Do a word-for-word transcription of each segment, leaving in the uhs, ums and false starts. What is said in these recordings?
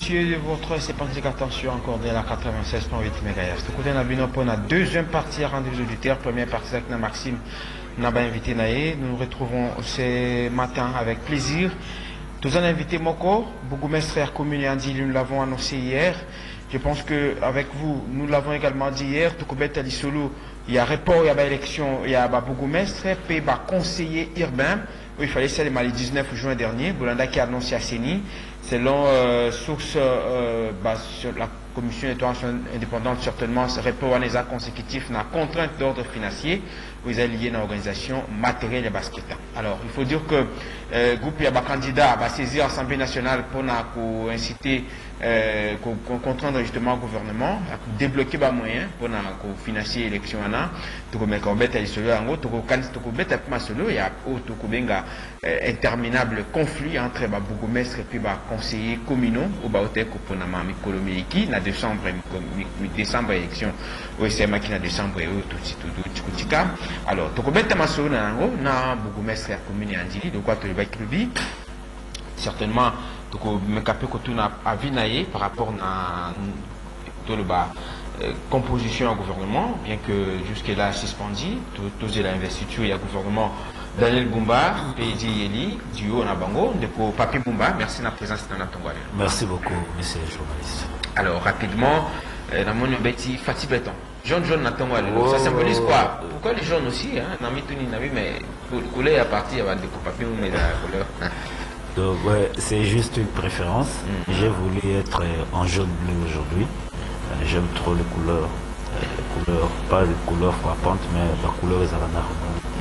Monsieur, votre sépantique attention encore de la quatre-vingt-seize point huit mégahertz. Tout côté on a vu pour la deuxième partie rendez-vous auditeurs, première partie avec Maxime n'a pas invité Naé. Nous nous retrouvons ce matin avec plaisir. Tous en invité Moko, Bougoumestre frère commune Andi, nous l'avons annoncé hier. Je pense que avec vous, nous l'avons également dit hier. Tout côté Ali Solo, il y a report, il y a élection, il y a Bougoumestre, puis conseiller urbain. Oui, il fallait ça le dix-neuf juin dernier. Boulanda qui a annoncé à Séni. Selon euh, source euh, bah, sur la commission d'étoiles indépendante, certainement, ce report en état consécutif n'a contrainte d'ordre financier où ils sont liés à l'organisation matérielle et basket. Alors, il faut dire que le groupe il y a des candidats à saisir l'Assemblée nationale pour, pour inciter, euh, pour, pour contraindre justement le gouvernement à débloquer des moyens pour, pour financer l'élection. Il y a un interminable conflit entre les bourgmestres et les conseillers communaux au Baotek pour la décembre décembre élection au S M A qui na décembre et tout tout tout alors to kobeta masolo na ngo na bourgmestre ya commune Andili de quoi to le baklubi certainement to ko mekape ko tuna avinaye par rapport na to le ba composition au gouvernement bien que jusque là suspendu tous l'investiture il y a gouvernement Daniel Bumba, P D Yeli, duo Nabango, de Papi Bumba, merci de la présence dans notre Tongwale. Merci beaucoup, monsieur le journaliste. Alors, rapidement, euh, dans mon Betty Fatih Béton. Jaune, jaune, Natongwale. Oh, ça symbolise quoi? Pourquoi les jaunes aussi, hein? Namituni, Navi, mais couleur à partir avant de Papi Bumba, la couleur. Donc, ouais, c'est juste une préférence. Mm. J'ai voulu être en jaune bleu aujourd'hui. Euh, J'aime trop les couleurs. Euh, les couleurs, pas les couleurs frappantes, mais la couleur est à la narine.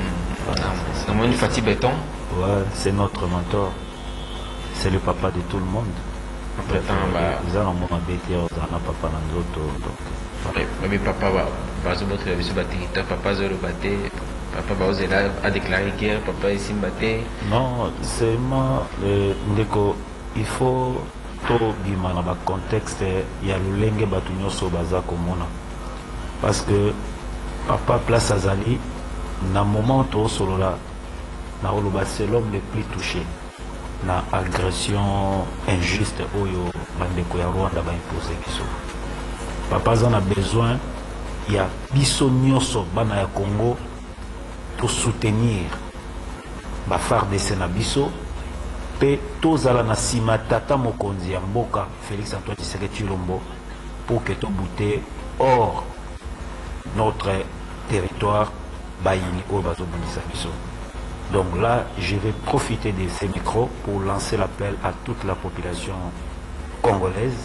C'est Fatih Béton. Ouais, c'est notre mentor. C'est le papa de tout le monde. Vous avez un moment bêté, vous avez un papa dans d'autres. Mais papa va se battre avec ce territoire, papa va le battre, papa va déclarer guerre, papa va se battre. Non, c'est moi, il faut tout bima dans le contexte, il y a le lengue batunyo so baza komona. Parce que papa place Azali, dans le moment où solo là, c'est l'homme le plus touché. Na agression injuste oyo bandeko ya Rwanda ba imposer biso. Papa en a besoin, il y a biso nyonso bana ya Congo pour soutenir ba F A R D C na biso pe tozala na sima tata mokonzi ya mboka Félix Antoine Tshisekedi Tshilombo pour que to bouter hors notre territoire bayini oyo bazobundisa biso. Donc là, je vais profiter de ces micros pour lancer l'appel à toute la population congolaise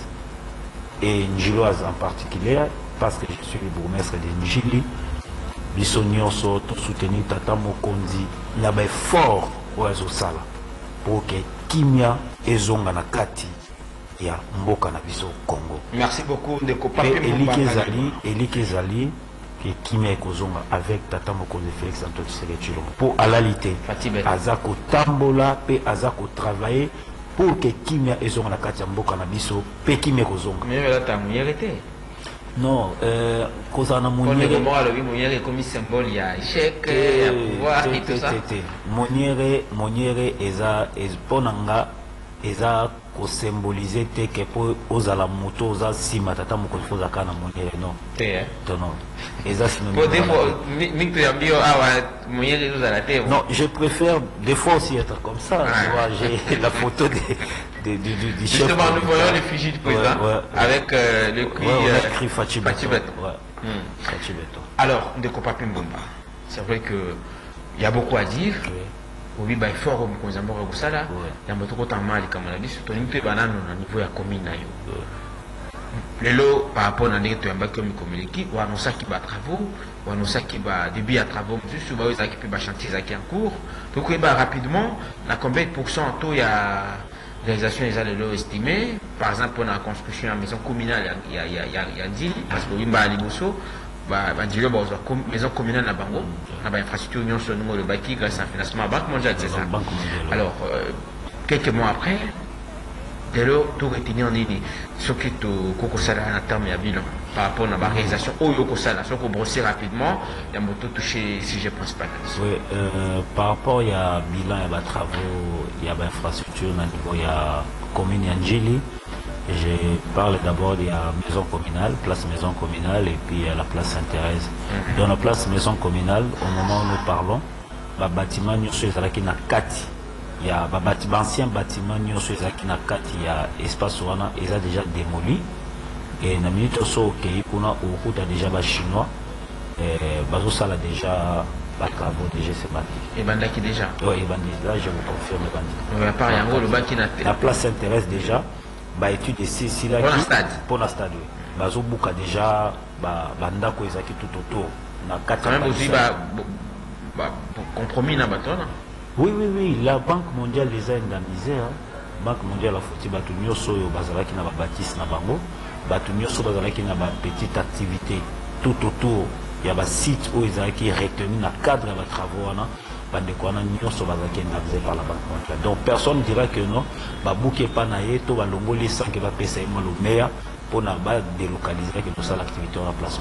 et njiloise en particulier, parce que je suis le bourgmestre de Njili. Biso nyonso to soutenir tata mokonzi na ba fort oazo sala pour que kimia ezonga na kati ya mboka na biso Congo. Merci beaucoup de copains. Elikezali, Elikezali qui kimia ekozonga avec tata mokonzi Félix Antoine Tshisekedi Tshilombo pour alalité azako tambola pe azako travailler pour que kimia ezonga na kati ya mboka na biso pe kimia ekozonga. Mais là ta mouillère était. Non, euh kozana mouillère. Comment alors oui mouillère comme symbole il y a échec, il y a pouvoir et tout ça. Mouillère, mouillère eza esponanga eza ko symboliser te que pour ozala moto oza sima tata moko foza kana moniere non te hein non eza sino pour des fois ni tu ambio awa moniere ozala te non je préfère des fois aussi être comme ça tu vois j'ai la photo de de du du du chef justement nous voyons l'effigie du président avec euh, le cri cri Fatih Béton ouais Fatih Béton alors de Papi Bumba c'est vrai que il y a beaucoup à dire. Oui, bah, il faut que nous ayons ça là. Il y a beaucoup de temps mal comme on a dit, surtout nous sommes au niveau de la commune. Les lots par rapport à notre comme communiqué, ou à nous ça qui va travaux, ou à nous ça qui va début à travaux, juste souvent ils qui peuvent chantier qui en cours. Donc oui, bah rapidement, la combien de pourcents taux il y a réalisation des allées lots estimés. Par exemple, pour la construction de la maison communale, il y a il y a il y a il y a dit parce que oui, bah à Liboso. Bah, bah, dis-le, bah, maison communale à Bango, à bah, infrastructure union sur le numéro de Baki grâce à un financement à Banque mondiale, c'est ça. Alors, euh, quelques mois après, dès lors, tout retenu en ligne, ce qui est au Kokosala en termes de bilan, par rapport à la réalisation au Yokosala, ce qu'on brosse rapidement, il y a moto touché si je pense pas. Oui, euh, par rapport il y a bilan, il y a des travaux, il y a des infrastructures, il y a commune Njili, Je parle d'abord de la maison communale, place maison communale, et puis la place Sainte-Thérèse. Mm-hmm. Dans la place maison communale, au moment où nous parlons, le bâtiment nous sommes à la Kati. Il y a un ancien bâtiment nous sommes à la Kati. Il y a espace où ils ont déjà démoli. Et dans la minute où on a déjà des Chinois, ils ont déjà les travaux déjà c'est bâti. Et Bandaki déjà? Oui, Bandaki, là je vous confirme Bandaki. La place Sainte-Thérèse déjà. Bah étude ici ici là pour la stade pour la stade bazo buka déjà ba banda ko ezaki tout autour na quatre quand même aussi ba ba compromis na batona. Oui oui oui, la Banque mondiale les a indemnisés hein. Banque mondiale a foutu batu nyoso yo bazalaki na ba bâtisse na bango batu nyoso bazalaki na ba petite activité tout autour il y a ba site où ils ont été retenus na cadre de travaux wana. Par la Banque mondiale. Donc personne ne dira que non, Babouké Panaye, to Balongoli sans que va payer le meilleur pour ne pas délocaliser que tout ça l'activité en place.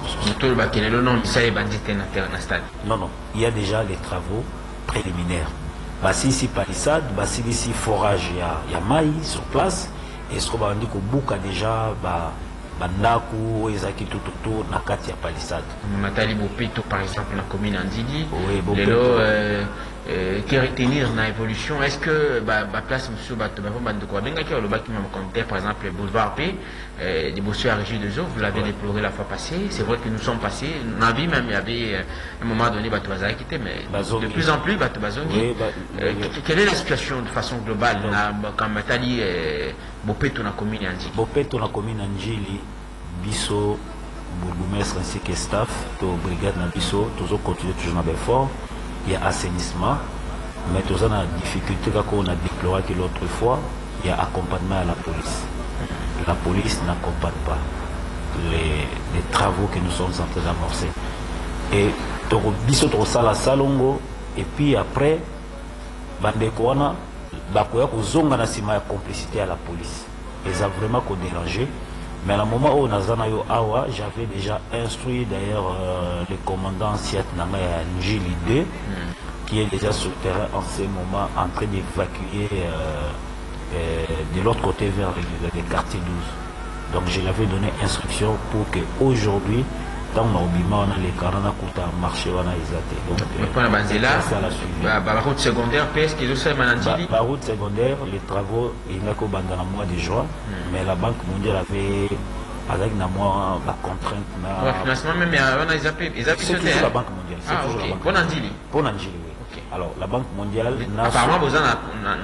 Non, non, il y a déjà les travaux préliminaires. Si ici palissade, si ici forage, il y a maïs sur place, et ce qu'on va dire que Bouka a déjà Bandaku, Ezaki tout autour, Nakati à palissade. Nathalie Bopeto par exemple, la commune Andidi. Oui, Bopeto. Euh, euh, qui retenir dans l'évolution, est-ce que bah, bah, place monsieur Batobafo Bandoko Benga qui a le bac qui m'a compté par exemple le boulevard P, euh, des bosseurs à Régie de Zo, vous l'avez ouais. déploré la fois passée, c'est vrai que nous sommes passés, on a vu même il y avait euh, un moment donné Batobazara qui était, mais Bazongi. De plus en plus Batobazongi. Oui, bah, euh, oui. Quelle est la situation de façon globale quand Matali Bopeto na commune Andjili? Bopeto na commune Andjili, Bisso, bourgmestre ainsi que staff, to brigade na Bisso, toujours continuer toujours dans l'effort. Il y a assainissement, mais tout ça, on a difficulté qu'on a déploré que l'autre fois, il y a accompagnement à la police. La police n'accompagne pas les, les travaux que nous sommes en train d'amorcer. Et biso to sala salongo, et puis après, bandekwana, bakoya kozonga na sima ya complicité à la police. Et ça a vraiment dérangé. Mais à un moment où on a zanayo awa, j'avais déjà instruit d'ailleurs euh, le commandant Siat Nangaya Njili deux, mm. qui est déjà sur le terrain en ce moment en train d'évacuer euh, euh, de l'autre côté vers le, le quartier douze. Donc je l'avais donné instruction pour qu'aujourd'hui, dans l'obima, on a les carana kuta marché, on a exaté. Donc, pour la banzela, la route secondaire, P S qui est aussi manandili. La route secondaire, les travaux, il n'y a qu'au dans le mois de juin, mm. mais la Banque mondiale avait, avec un mois, la contrainte. Le financement, même, on a les appels. C'est toujours la Banque mondiale. Ah, ok. Pour Nandili. Pour Nandili, oui. Alors, la Banque mondiale... Apparemment, vous avez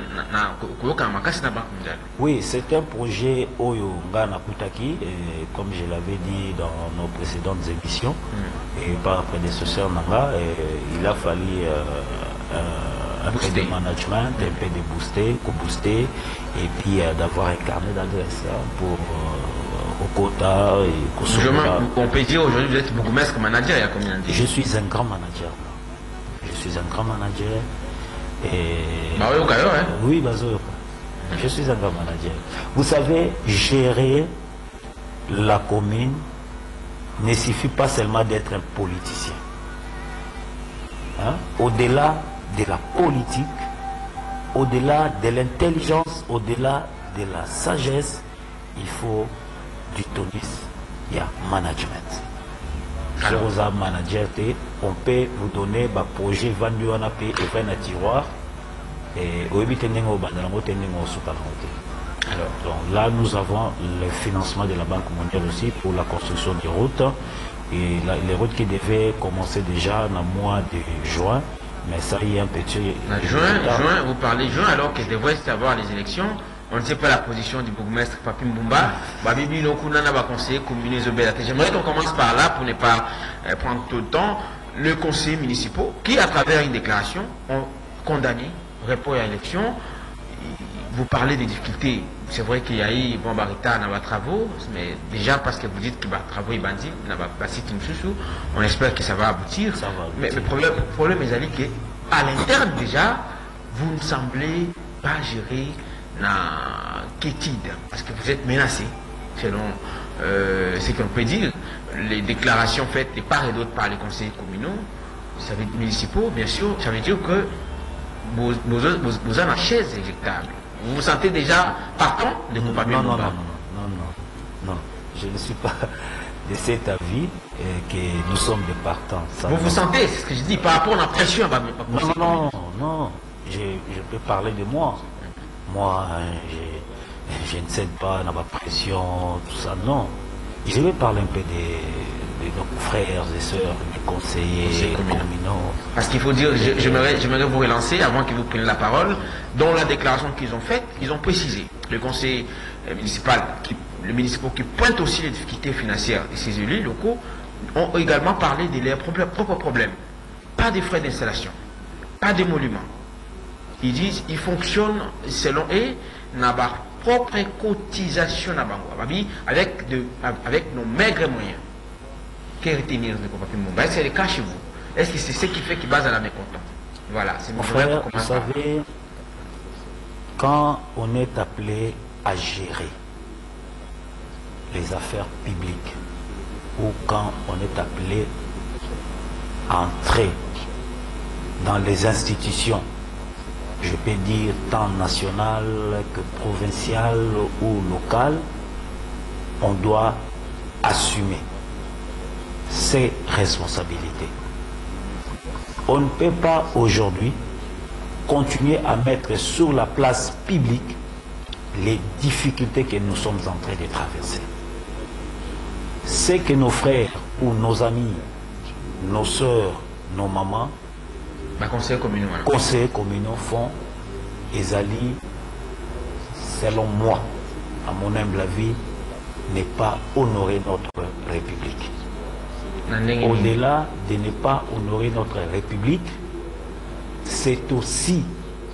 la Banque mondiale. Oui, c'est un projet Oyo Ngana Kutaki, comme je l'avais dit dans nos précédentes émissions, mm. et par prédécesseur Nanga, il a fallu euh, euh, un peu de management, mm. un peu de booster, co-booster, et puis euh, d'avoir un carnet d'adresse hein, pour euh, au quota et je on peut dire aujourd'hui, vous êtes beaucoup maître manager, il y a combien de temps? Je suis un grand manager. Je suis un grand manager. Et... Bah oui, hein? Oui, Bazo. Je suis un grand manager. Vous savez, gérer la commune ne suffit pas seulement d'être un politicien. Hein? Au-delà de la politique, au-delà de l'intelligence, au-delà de la sagesse, il faut du tonisme, il y a management. Alors, aux manager, on peut vous donner un projet vendu en A P et fait un tiroir et au alors, donc là, nous avons le financement de la Banque mondiale aussi pour la construction des routes et la, les routes qui devaient commencer déjà dans le mois de juin, mais ça y est un petit... Juin, juin, vous parlez juin alors qu'il devrait y avoir les élections. On ne sait pas la position du bourgmestre Papi Mbumba. J'aimerais qu'on commence par là pour ne pas euh, prendre tout le temps. Le conseil municipal qui, à travers une déclaration, ont condamné report à l'élection. Vous parlez des difficultés. C'est vrai qu'il y a eu bon barita dans vos travaux, mais déjà parce que vous dites que les travaux sont bandits, on espère que ça va aboutir. Ça va aboutir. Mais le problème, le problème est qu'à l'interne déjà, vous ne semblez pas gérer la quiétude, parce que vous êtes menacé, selon euh, ce qu'on peut dire, les déclarations faites de part et d'autre par les conseillers communaux, ça veut dire municipaux, bien sûr, ça veut dire que vous, vous, vous, vous avez une chaise éjectable. Vous vous sentez déjà partant de coupables? Non, non, non, non, non, non, non, non. Je ne suis pas de cet avis euh, que nous sommes des partants. Ça, vous non. vous sentez, c'est ce que je dis, par rapport à la pression. Bah, non, non, non, non. Je, je peux parler de moi. Moi, hein, je, je ne cède pas à ma pression, tout ça, non. Je vais parler un peu des, de nos frères et sœurs, des conseillers communaux. Parce qu'il faut dire, j'aimerais vous relancer avant que vous preniez la parole, dans la déclaration qu'ils ont faite, ils ont précisé, le conseil municipal, qui, le municipal qui pointe aussi les difficultés financières de ces élus locaux, ont également parlé de leurs propres problèmes. Pas de frais d'installation, pas d'émoluments. Ils disent, ils fonctionnent selon eux, n'a pas propre cotisation à Bangwa, avec, de, avec nos maigres moyens. Qu'est retenir de Est-ce que c'est le cas chez vous? Est-ce que c'est ce qui fait qu'ils basent à la mécontente? Voilà, c'est mon frère. Vous savez, quand on est appelé à gérer les affaires publiques, ou quand on est appelé à entrer dans les institutions, je peux dire tant nationales que provinciales ou locales, on doit assumer ses responsabilités. On ne peut pas aujourd'hui continuer à mettre sur la place publique les difficultés que nous sommes en train de traverser. C'est que nos frères ou nos amis, nos soeurs, nos mamans, les conseillers communaux, conseillers communaux font, et Ali, selon moi, à mon humble avis, n'est pas honorer notre République. Au-delà de ne pas honorer notre République, c'est aussi,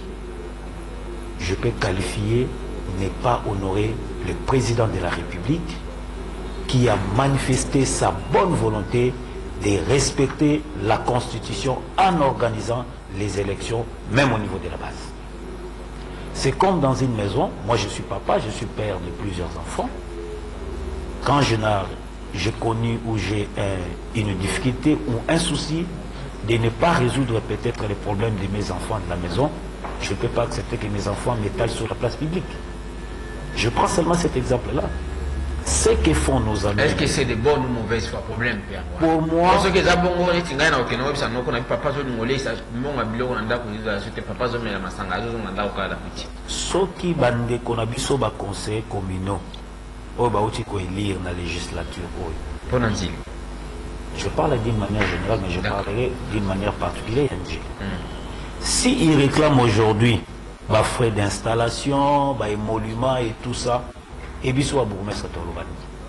je peux qualifier, ne pas honorer le président de la République qui a manifesté sa bonne volonté de respecter la Constitution en organisant les élections, même au niveau de la base. C'est comme dans une maison, moi je suis papa, je suis père de plusieurs enfants. Quand je j'ai connu ou j'ai un, une difficulté ou un souci de ne pas résoudre peut-être les problèmes de mes enfants de la maison, je ne peux pas accepter que mes enfants m'étalent sur la place publique. Je prends seulement cet exemple-là. Ce que font nos amis. Est-ce que c'est de bonnes ou mauvaises fois problème? Pour moi, parce que ça bon on est tingana ok non ça non qu'on a papa zo ngolé ça mon abilo on anda ko ça c'était papa zo mela masanga zo on anda ko la petit. Soki bande qu'on a biso ba conseil communaux. Oh bah outi ko élire na législature oh. Pour Nanzili. Je parle d'une manière générale mais je parlerai d'une manière particulière. Mm. Si ils réclament aujourd'hui bah frais d'installation, bah émoluments et tout ça. Et Bissou Aboumestre Tolobani.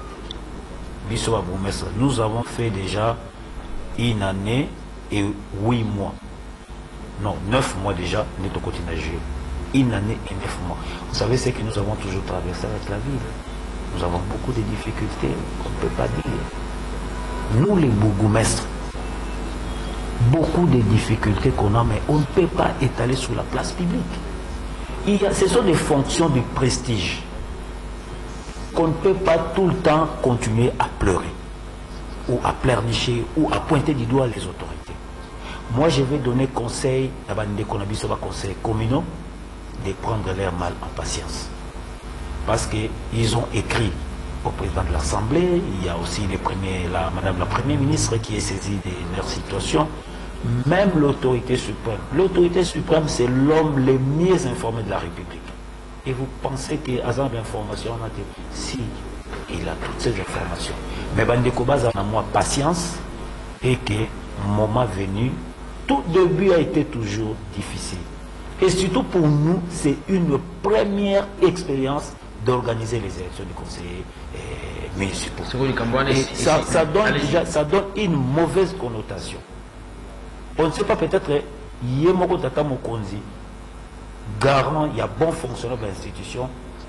Bissou Aboumestre, nous avons fait déjà une année et huit mois. Non, neuf mois déjà, nous avons continué à jouer. Une année et neuf mois. Vous savez ce que nous avons toujours traversé avec la ville. Nous avons beaucoup de difficultés, on ne peut pas dire. Nous les bourgmestres, beaucoup de difficultés qu'on a, mais on ne peut pas étaler sur la place publique. Il y a, ce sont des fonctions de prestige. Qu'on ne peut pas tout le temps continuer à pleurer, ou à pleurnicher, ou à pointer du doigt les autorités. Moi, je vais donner conseil, à Bande Konabiso va conseil communaux, de prendre leur mal en patience. Parce qu'ils ont écrit au président de l'Assemblée, il y a aussi les premiers, la, Madame la Première ministre qui est saisie de leur situation, même l'autorité suprême. L'autorité suprême, c'est l'homme le mieux informé de la République. Et vous pensez que Azam d'information, si il a toutes ces informations. Mais Bandeko Baza a moi patience et que moment venu, tout début a été toujours difficile. Et surtout pour nous, c'est une première expérience d'organiser les élections du conseiller eh, municipal. Et ça, ça, donne déjà, ça donne une mauvaise connotation. On ne sait pas peut-être, Yemoko Tata Mokonzi, garant, il y a bon fonctionnaire de l'institution,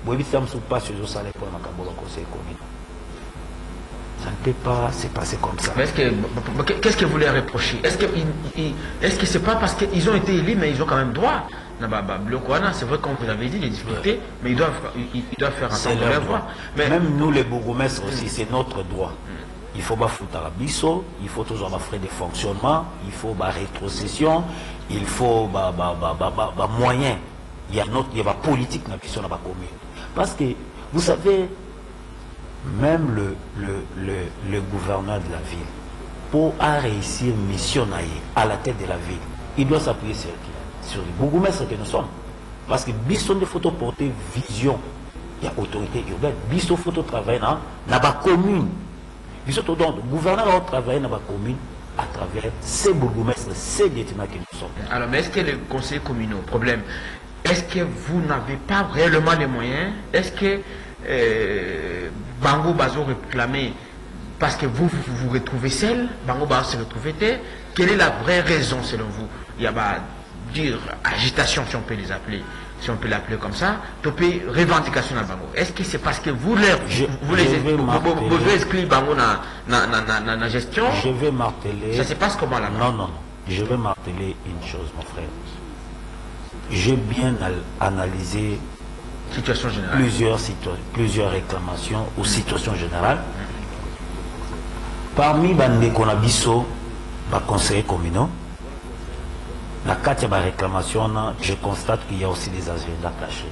ça ne peut pas se passer comme ça. Qu'est-ce que vous leur reprochez? Est-ce que est-ce que c'est pas parce qu'ils ont été élus, mais ils ont quand même droit? C'est vrai, comme vous avez dit, les difficultés, mais ils doivent, ils, ils doivent faire entendre leur voix. Mais même nous, les bourgmestres aussi, c'est notre droit. Il faut foutre à biso, il faut toujours avoir frais de fonctionnement, il faut bah, rétrocession, il faut bah, bah, bah, bah, bah, bah, moyen. Il y a notre, il y a la politique dans la commune. Parce que, vous savez, même le, le, le, le gouverneur de la ville, pour réussir mission à la tête de la ville, il doit s'appuyer sur qui? Sur les bourgmestres que nous sommes. Parce que Bisson de photo porter vision, il y a autorité urbaine. Bisson photo travailler dans la commune. Bisson donc le gouverneur a travaillé dans la commune à travers ces bourgmestres, ces détenus que nous sommes. Alors, mais est-ce que les conseillers communaux, problème, est-ce que vous n'avez pas réellement les moyens? Est-ce que euh, Bango Bazo réclamé parce que vous vous, vous retrouvez seul, Bango Bazo se retrouvait tel? Quelle est la vraie raison selon vous? Il y a bah, dire agitation, si on peut les appeler, si on peut l'appeler comme ça, topé revendication à Bango. Est-ce que c'est parce que vous, leur, je, vous je les vous inscrire Bango dans la gestion? Je vais marteler. Ça se passe comment là-bas? Non, non, non. Je vais marteler une chose, mon frère. J'ai bien analysé situation générale. Plusieurs, plusieurs réclamations ou situations générales. Parmi les Konabiso, les conseillers communaux, la carte de réclamation, je constate qu'il y a aussi des agendas cachés.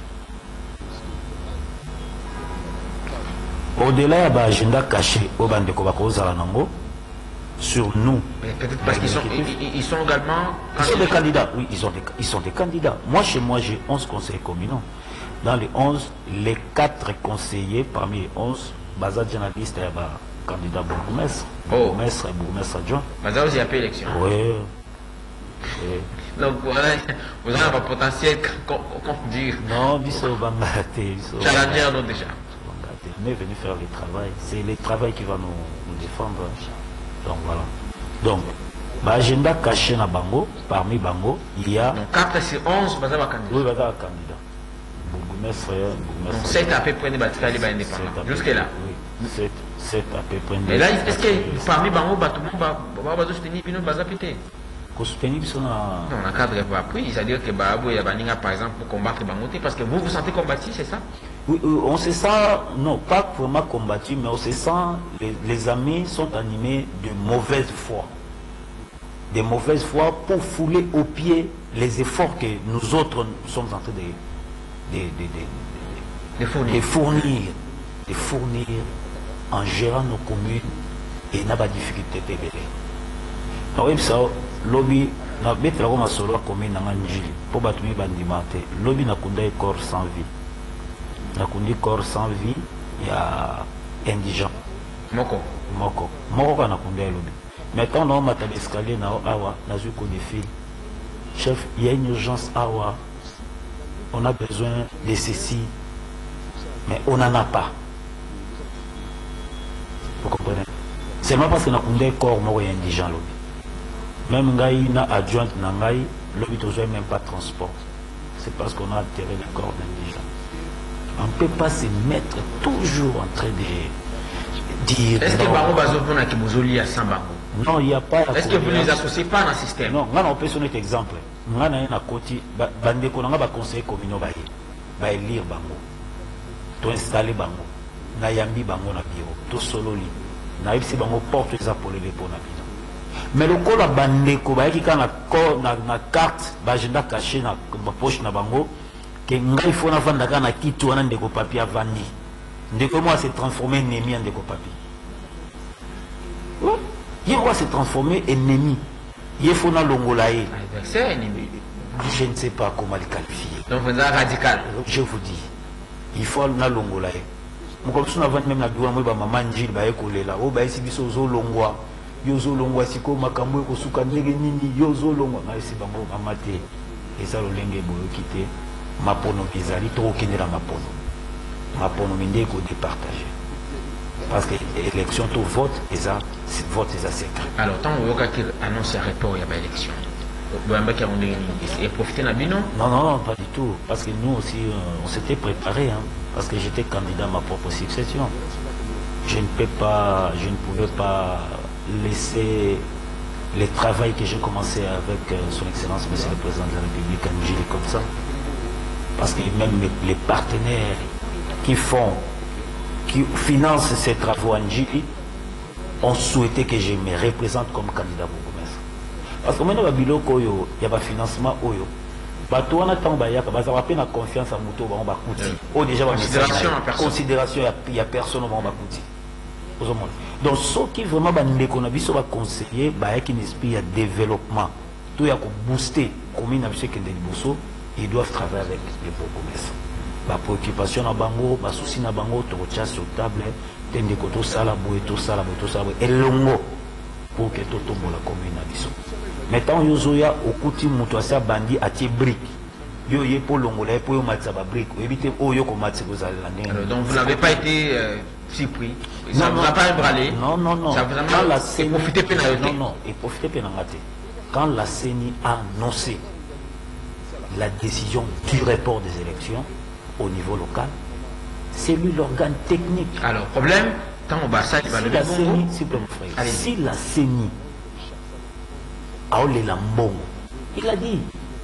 Au-delà de l'agenda caché, au sur nous. Peut-être parce qu'ils sont, ils, ils sont également... Ils sont des candidats, oui, ils sont des, ils sont des candidats. Moi, chez moi, j'ai onze conseillers communaux. Dans les onze, les quatre conseillers, parmi les onze, Baza journaliste et candidat bourgmestre. Bourgmestre et bourgmestre adjoint. Baza aussi a fait élection. Oui. Oui. Donc voilà, vous avez un potentiel, comment dire? Non, biso bangaté. Challenger, non déjà. On est venu faire le travail. C'est le travail qui va nous, nous défendre. Donc voilà. Donc, l'agenda caché na Bango, parmi Bango, il y a... Donc quatre sur onze, Baza va candidat. Oui, Baza va candidat. Bourgmestre, donc sept à peu près de Batika, il va indépendant. Jusqu'à là. Oui, sept à peu près. Et là, est-ce que parmi Bango, tout le monde va soutenir Pino Baza Pété? Soutenir son... Non, on a cadre pour appui, c'est-à-dire que Babou et Baninga, par exemple, pour combattre Bangoté, parce que vous vous sentez combattu, c'est ça? Oui, on se sent, non, pas vraiment combattu, mais on se sent, les, les amis sont animés de mauvaise foi. De mauvaise foi pour fouler au pied les efforts que nous autres nous sommes en train de, de, de, de, de, fournir. de fournir. De fournir en gérant nos communes et n'a pas de difficulté de bébé. Donc, ça, lobby, na bête la Roma solo commune na Njili, pour battre mes bandimate, lobby na kunda corps sans vie. Na kundi corps sans vie, il y a indigent. Moko. Moko. Moko na kunda lobby. Maintenant, on a un escalier na awa, na zu défi. Chef, il y a une urgence awa. On a besoin de ceci, mais on n'en a pas. Vous comprenez? Seulement parce que na kunda corps moko indigent lobby. Même Ngaï na adjointe na Ngaï, lobby toujours même pas transport. C'est parce qu'on a atterré le corps d'indigents. On ne peut pas se mettre toujours en train de dire... Est-ce que Bango Bazovon a Kibozoli à Sambango? Non, il n'y a pas... Est-ce que vous ne les associez pas dans le système? Non, on peut donner un exemple. On a un côté, on a un conseil communal, on va élire Bango. On installer Bango. On a yambi Bango na bureau. Tout solo li. On a eu Bango porte les apolés pour na bureau. Mais le col a bandé, qui a na carte, l'agenda caché dans la poche na Bango, que il faut vendre na kitu wana ndeko papier vandi. Ndeko moi s'est transformé en ennemi en ndeko papier. Il va se transformer en ennemi. Il faut na longolaye. C'est ennemi. Je ne sais pas comment le qualifier. Donc vous êtes radical. Je vous dis, il faut na longolaye. Mon comme ça avant même na douane moi ba maman njil ba ekolela. O ba esi biso zo longwa. Yozo longwa siko makambo ko suka ndenge nini yozo longwa na esi bango mamate. Et ça le lenge boyo kité. Mapono bizali to okendela mapono. Mapono mindeko départager. Parce que l'élection tout vote et ça vote et ça secret. Alors tant on voit qu'il annonce un report il y a une élection. Vous avez profité de Bino? Non, non, non, pas du tout. Parce que nous aussi, euh, on s'était préparé. Hein, parce que j'étais candidat à ma propre succession. Je ne peux pas, je ne pouvais pas laisser le travail que j'ai commencé avec euh, son Excellence, Monsieur le Président de la République, Angélique, comme ça. Parce que même les, les partenaires qui font, qui financent ces travaux en J I ont souhaité que je me représente comme candidat bourgmestre. Parce que maintenant, il y a un financement. bato wana ntango bayaka bazala mpe na confiance ya moto bango bakuti oyo déjà considération ya personne bango bakuti ozomona. Donc soki vraiment bandeko na biso baconseiller bayaki na esprit ya développement to ya kobooster commune na biso ekende liboso, ils doivent travailler avec les bourgmestres. Ba préoccupation na bango basusi na bango tokotia sur table te ndeko tosala boye tosala boye tosala boye elongo pour que totombola commune na biso. Maintenant yozoya okuti moto asa bandi atie brique yo ye po longola po yo matsa ba brique éviter o yo ko matsa kozala ndenge. Donc vous n'avez pas été euh, surpris, ça vous a pas ébranlé? Non non non, ça vous a pas profité pénalité? Non non, et profiter pénalité. Quand la C E N I a annoncé la décision du report des élections au niveau local, c'est lui l'organe technique. Alors problème, tant au Barça il va si la C E N I, s'il vous plaît, si la C E N I a olé la mbongo, il a dit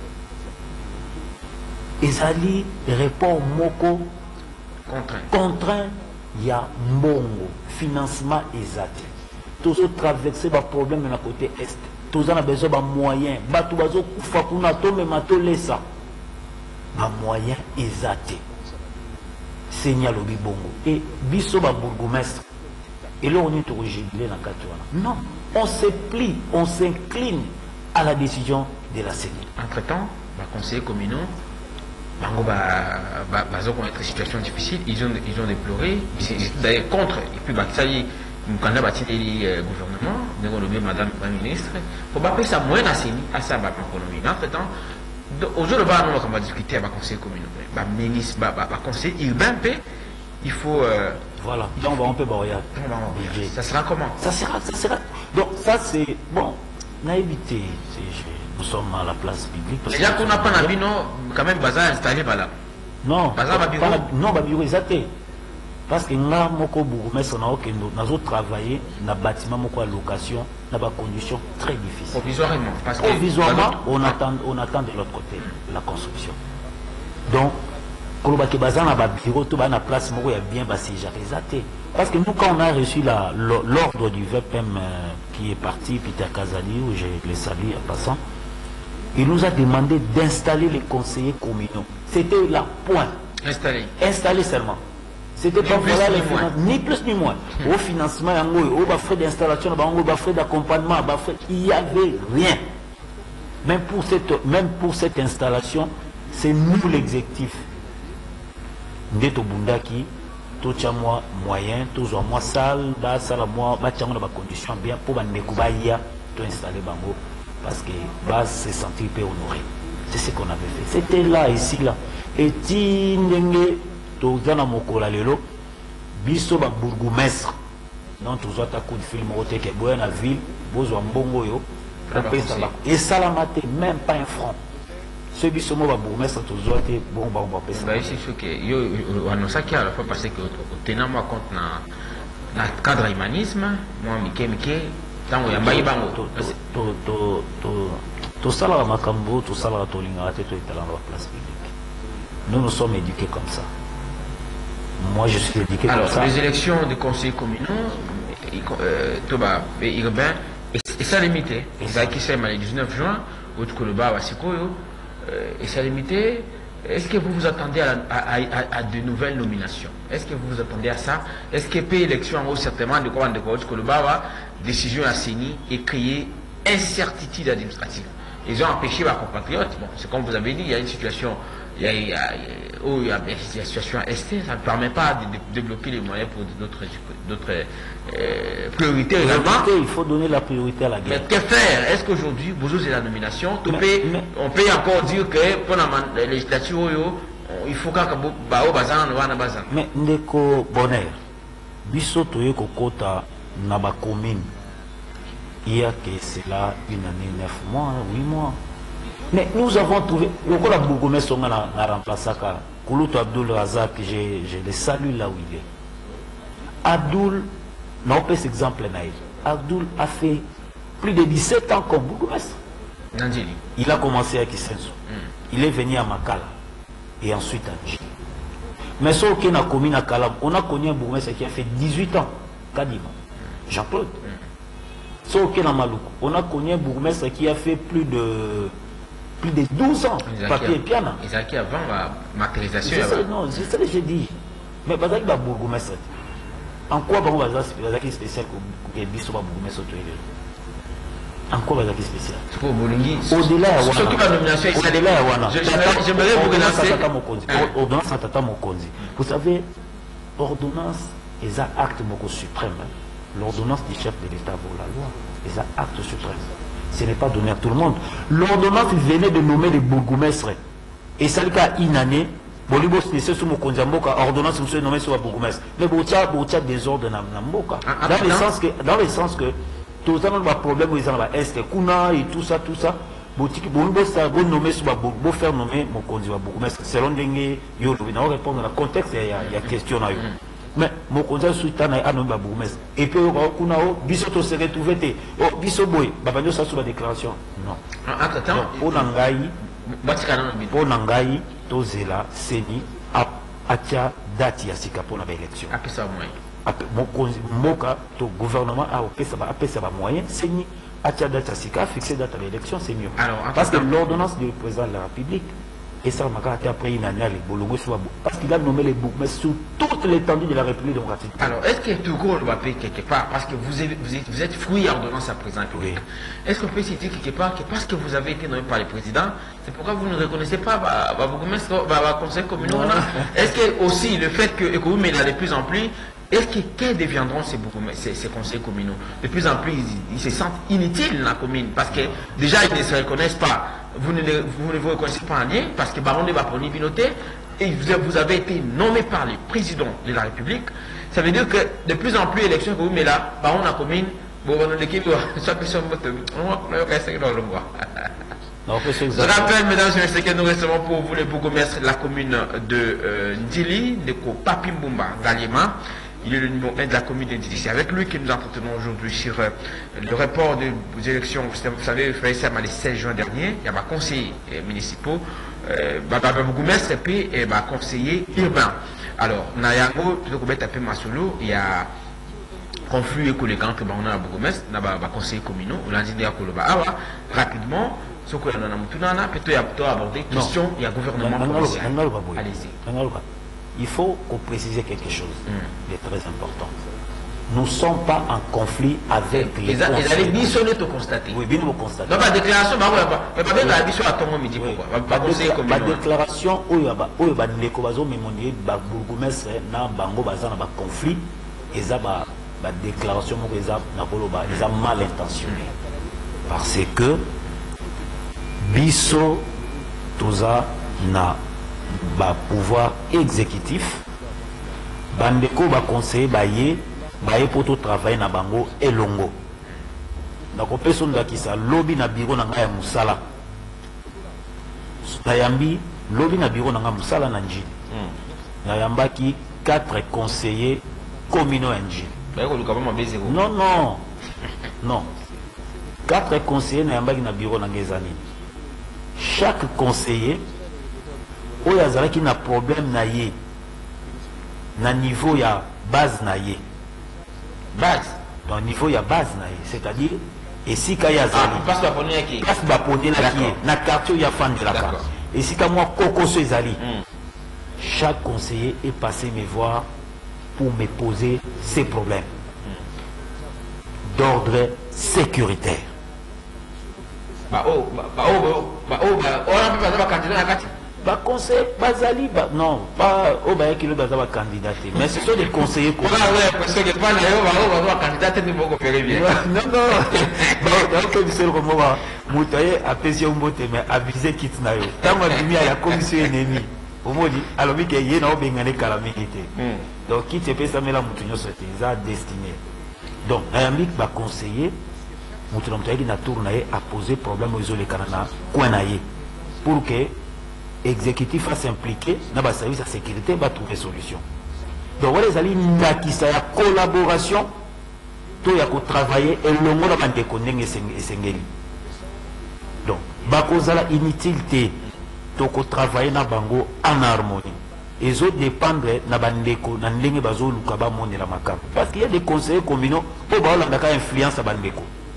ezali report moko contraint contraint ya mbongo financement ezati tous traverser ba problème na côté est tous on a besoin de moyens batu bazo kufa kuna to me mato lesa ba moyens ezati seigneur lobi bongo et biso ba bourgmestre et là on est original na katwana. Non, on se plie, on s'incline à la décision de la C E N I. Entre temps les conseillers communaux bango ba bazo connaître situation difficile, ils ont ils ont déploré, ils étaient d'ailleurs contre et puis bah ça y est mukanda batili gouvernement ndeko lobi madame la ministre pour ba pesa moyen na C E N I à ça ba économie. Entre temps aujourd'hui ba on va discuter avec conseillers communaux ba ministre ba ba conseiller urbain pe il faut euh, voilà, donc on peut barrière. Ça sera comment? Ça sera ça sera donc ça c'est bon, naïveté, nous sommes à la place publique. Déjà qu'on n'a pas d'habino, quand même, bazar installé là. Non, bazar ba bureau. Non, ba bureau exacté. Parce que nous moko bourgmestre na ok nous avons travaillé na bâtiment moko à location, na ba conditions très difficiles. Provisoirement, parce que provisoirement on attend on attend de l'autre côté la construction. Donc kolobaki bazar na ba bureau to ba na place moko ya bien ba c'est exacté. Parce que nous, quand on a reçu l'ordre du V P M euh, qui est parti, Peter Kazali, où je les salue en passant, il nous a demandé d'installer les conseillers communaux. C'était la point. Installer. Installer seulement. C'était pas voilà les finances, ni plus ni moins. Mmh. Au financement, au frais d'installation, au frais d'accompagnement, il n'y avait rien. Même pour cette, même pour cette installation, c'est nous l'exécutif. Ndeto Bundaki. Tout moi moyen, tout moi salle, bas salle moi, bas tiens on a des conditions bien pour bande kubaya, tout installer bango parce que bas se sentir peu honoré. C'est ce qu'on avait fait. C'était là ici là. Et tindenge tout dans mokola lelo, biso ba bourgmestre. Non tout ça ta coup de film au teke boya na ville, bozo mbongo yo, et salamate même pas un franc. Ce biso mo ba bourgmestre toujours été bon ba on va pesa. Bah c'est ce que yo on ça qui à la fois parce que tenant moi compte na na cadre humanisme, moi mike mike tango ya mbayi bango to to to to to sala makambo to sala to linga te to itala na place publique. Nous nous sommes éduqués comme ça. Moi je suis éduqué alors, comme ça. Alors les élections de conseils communaux euh toba urbain et ça limité. Ça qui c'est le dix-neuf juin au Koloba Wasikoyo. Et ça limité, est-ce que vous vous attendez à, à, à, à de nouvelles nominations? Est-ce que vous vous attendez à ça? Est-ce que P élection en haut certainement de quoi de quoi que le Bawa décision à C E N I et créer incertitude administrative? Ils ont empêché leurs compatriotes. Bon, c'est comme vous avez dit, il y a une situation, il y a, il y a, oh, il y a une situation S T, ça ne permet pas de, de débloquer les moyens pour d'autres d'autres euh, priorités également. Il faut donner la priorité à la guerre. Mais que faire? Est-ce qu'aujourd'hui, vous avez la nomination, mais, peut, mais, on peut encore dire que pour la législature, il faut qu'il y ait un bazar. Mais ndeko bonheur, biso toye kokota na ba commune. Il y a que cela une année, neuf mois, huit mois. Mais nous avons trouvé, le coup la bourgmestre on a remplacé ça. Kouloutou Abdul Razak, je, je le salue là où il est. Abdul, non pas cet exemple là. Abdul a fait plus de dix-sept ans comme bourgmestre. Il a commencé à Kisenso. Mm. Il est venu à Makala et ensuite à Dji. Mais ce qui est commune à Kalam, on a connu un bourgmestre qui a fait dix-huit ans, quasiment. Jean-Claude. Mm. Ce qui est dans Maloukou, on a connu un bourgmestre qui a fait plus de plus de douze ans. Papier et piano. Ils ont qui avant la matérialisation. Non, c'est ça que j'ai dit. Mais Bazaki va bourgmestre. En quoi Bazaki spécial que Bisso va bourgmestre au Toilé? En quoi Bazaki spécial? Au-delà de surtout la nomination, j'aimerais vous relancer. Ordonnance à Tata Mokonzi. Vous savez, ordonnance est un acte suprême. L'ordonnance du chef de l'État vaut la loi. C'est un acte suprême. Ce n'est pas donné à tout le monde. L'ordonnance venait de nommer les bourgmestres. Et ça, il y a une année, Bolibo c'est sous mon konzamboka, ordonnance monsieur nommé sur la bourgmestre. Mais Botia, Botia désordre dans Namboka. Dans le sens que, dans le sens que, tout ça, on a un problème où ils ont la Est, Kuna et tout ça, tout ça. Boutique, Bolibo, ça va nommer sur la bourgmestre, faire nommer mon konzamboka bourgmestre. Selon Dengue, Yolo, on va répondre dans le contexte, il y a, il y a question à eux. Mais mon conseil suitant a nommé la bourgmestre. Et puis, on a Bisoto s'est retrouvé. Oh, Bisoboy, Babanyo, ça sur la déclaration. Non. Attends, pour Nangaï, pour Nangaï, Tozela, Seni, Atia, Dati, Asika pour l'élection. Après ça, moyen. Moka, ton gouvernement a appelé ça moyen, Seni, Atia, Dati, Asika, fixé date à l'élection, c'est mieux. Parce que l'ordonnance du président de la République, et ça, après une année, parce qu'il a nommé les bourgmestres sur toute l'étendue de la République démocratique. Alors, est-ce que Togo doit payer quelque part, parce que vous êtes, vous êtes, vous êtes fruit à ordonnance à président oui. Est-ce qu'on peut citer quelque part que parce que vous avez été nommé par le président, c'est pourquoi vous ne reconnaissez pas votre bourgmestre, votre conseil communal? Est-ce que aussi le fait que Ekoum est là de plus en plus, est-ce que quels deviendront ces, ces, ces conseils communaux? De plus en plus, ils, ils se sentent inutiles dans la commune, parce que déjà, ils ne se reconnaissent pas. Vous ne, vous ne vous reconnaissez pas en lien, parce que Baron va pour l'Ibinoté, et vous, vous avez été nommé par le président de la République. Ça veut dire que de plus en plus, l'élection que vous mettez là, Baron la commune, bon, l'équipe doit soit plus sur votre. Je rappelle, mesdames et messieurs, que nous recevons pour vous le bourgmestre de la commune de euh, Ndili, de Papimbumba, Galiema. Il est le numéro un de la commune de Ndili. C'est avec lui que nous entretenons aujourd'hui sur euh, le report des élections. Vous savez, il ça le seize juin dernier. Il y a des conseillers euh, municipaux, euh, bourgmestre et puis des conseillers urbains. Alors, Nayango, il y a conflit écologique entre le bourgmestre et les conseillers communaux. On a dit rapidement. Ce qu'on a peut-être aborder question, il y a gouvernement provincial. Allez-y. Il faut qu'on précise quelque chose mm. de très important. Nous ne sommes pas en conflit avec les conseils. Ils allaient bisonner te constater. Oui, bien vous constater. Donc la déclaration, mais pas bien la mission à ton midi pourquoi. La déclaration, où il y a où il y a des cobazo mais mon dieu, bah bourgmestre na bango bazana ba conflit, et ça bah la déclaration moi ils a na bolo bah ils a mal intentionné parce que biso toza na ba pouvoir exécutif bandeko ba conseiller ba ye ba ye poto travailler na bango elongo na ko peso ndaki sa lobby na bureau na nga ya musala tayambi lobby na bureau na nga musala na njini mm. na yambaki quatre conseillers communaux en njini non non non quatre conseillers na yambaki na bureau na ngezani chaque conseiller oyo azalaki na problème na ye na niveau ya base na ye base dans niveau ya base na ye c'est-à-dire esika ya azali place baponelaki place baponelaki ye na quartier ya fandelaka esika mwa kokoso ezali mm. chaque conseiller est passé me voir pour me poser ses problèmes mm. d'ordre sécuritaire. Bah oh, bah oh, bah oh, bah oh, on peut pas avoir candidat à la carte. Bah conseil, Bazali, bah non, pas au bah qui le bas avoir candidat, mais ce sont des conseillers. Ah ouais, parce que pas là, on va avoir candidat, tu ne peux pas faire bien. Non non. Bon, donc comme c'est le mot, Moutaye a pesé un mot, mais avisé quitte na yo. Tant que lui a la commission ennemie. Au mot dit, alors oui qu'il y a non bengane calamité. Donc qui te peut ça mais la moutonio c'est ça destiné. Donc Ayamik va conseiller. Moutouna Moutaye na tourné a posé problème aux isolés Canada, coin pour que l'exécutif fasse impliquer dans le service de sécurité va trouver solution. Donc voilà les alliés qui sont en collaboration, tout y a travailler et le monde a déconné et s'engagé. Donc bakozala inutilité to ko travailler na bango en harmonie. Les autres dépendent na bandeko na ndenge bazoluka ba monde la makam parce qu'il y a des conseillers communaux pour ba la influence à bandeko.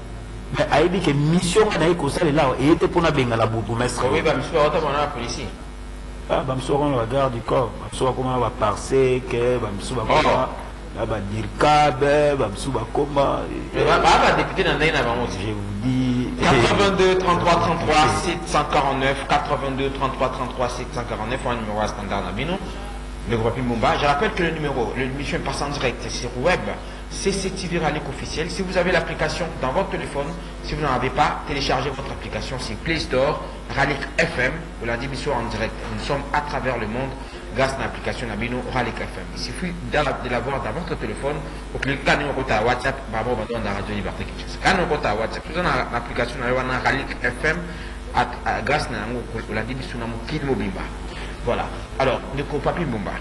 Mais il dit que mission na ko ça là et était pour na benga la bourgmestre. Oui, bah monsieur autant on a la police. Ah bah monsieur on va garder du corps, monsieur comment va parser que bah monsieur va comment là bah dire cabe, bah monsieur va comment. Bah bah député dans naina ba moi. Je vous dis quatre-vingt-deux trente-trois trente-trois sept cent quarante-neuf quatre-vingt-deux trente-trois trente-trois sept cent quarante-neuf un numéro standard na bino. Le groupe Mumba. Je rappelle que le numéro, l'émission passe en direct sur web, C C T V Ralik officiel. Si vous avez l'application dans votre téléphone, si vous n'en avez pas, téléchargez votre application sur Play Store, Ralik F M, vous l'avez dit, en direct. Nous sommes à travers le monde grâce à l'application Nabino Ralik F M. Il suffit de l'avoir dans votre téléphone. Vous cliquez sur WhatsApp, Babo Badon dans la radio Liberté Kinshasa. Quand vous avez WhatsApp, vous avez l'application Ralik F M grâce à la dit, Mobimba. Voilà. Alors, le Papi Mumba,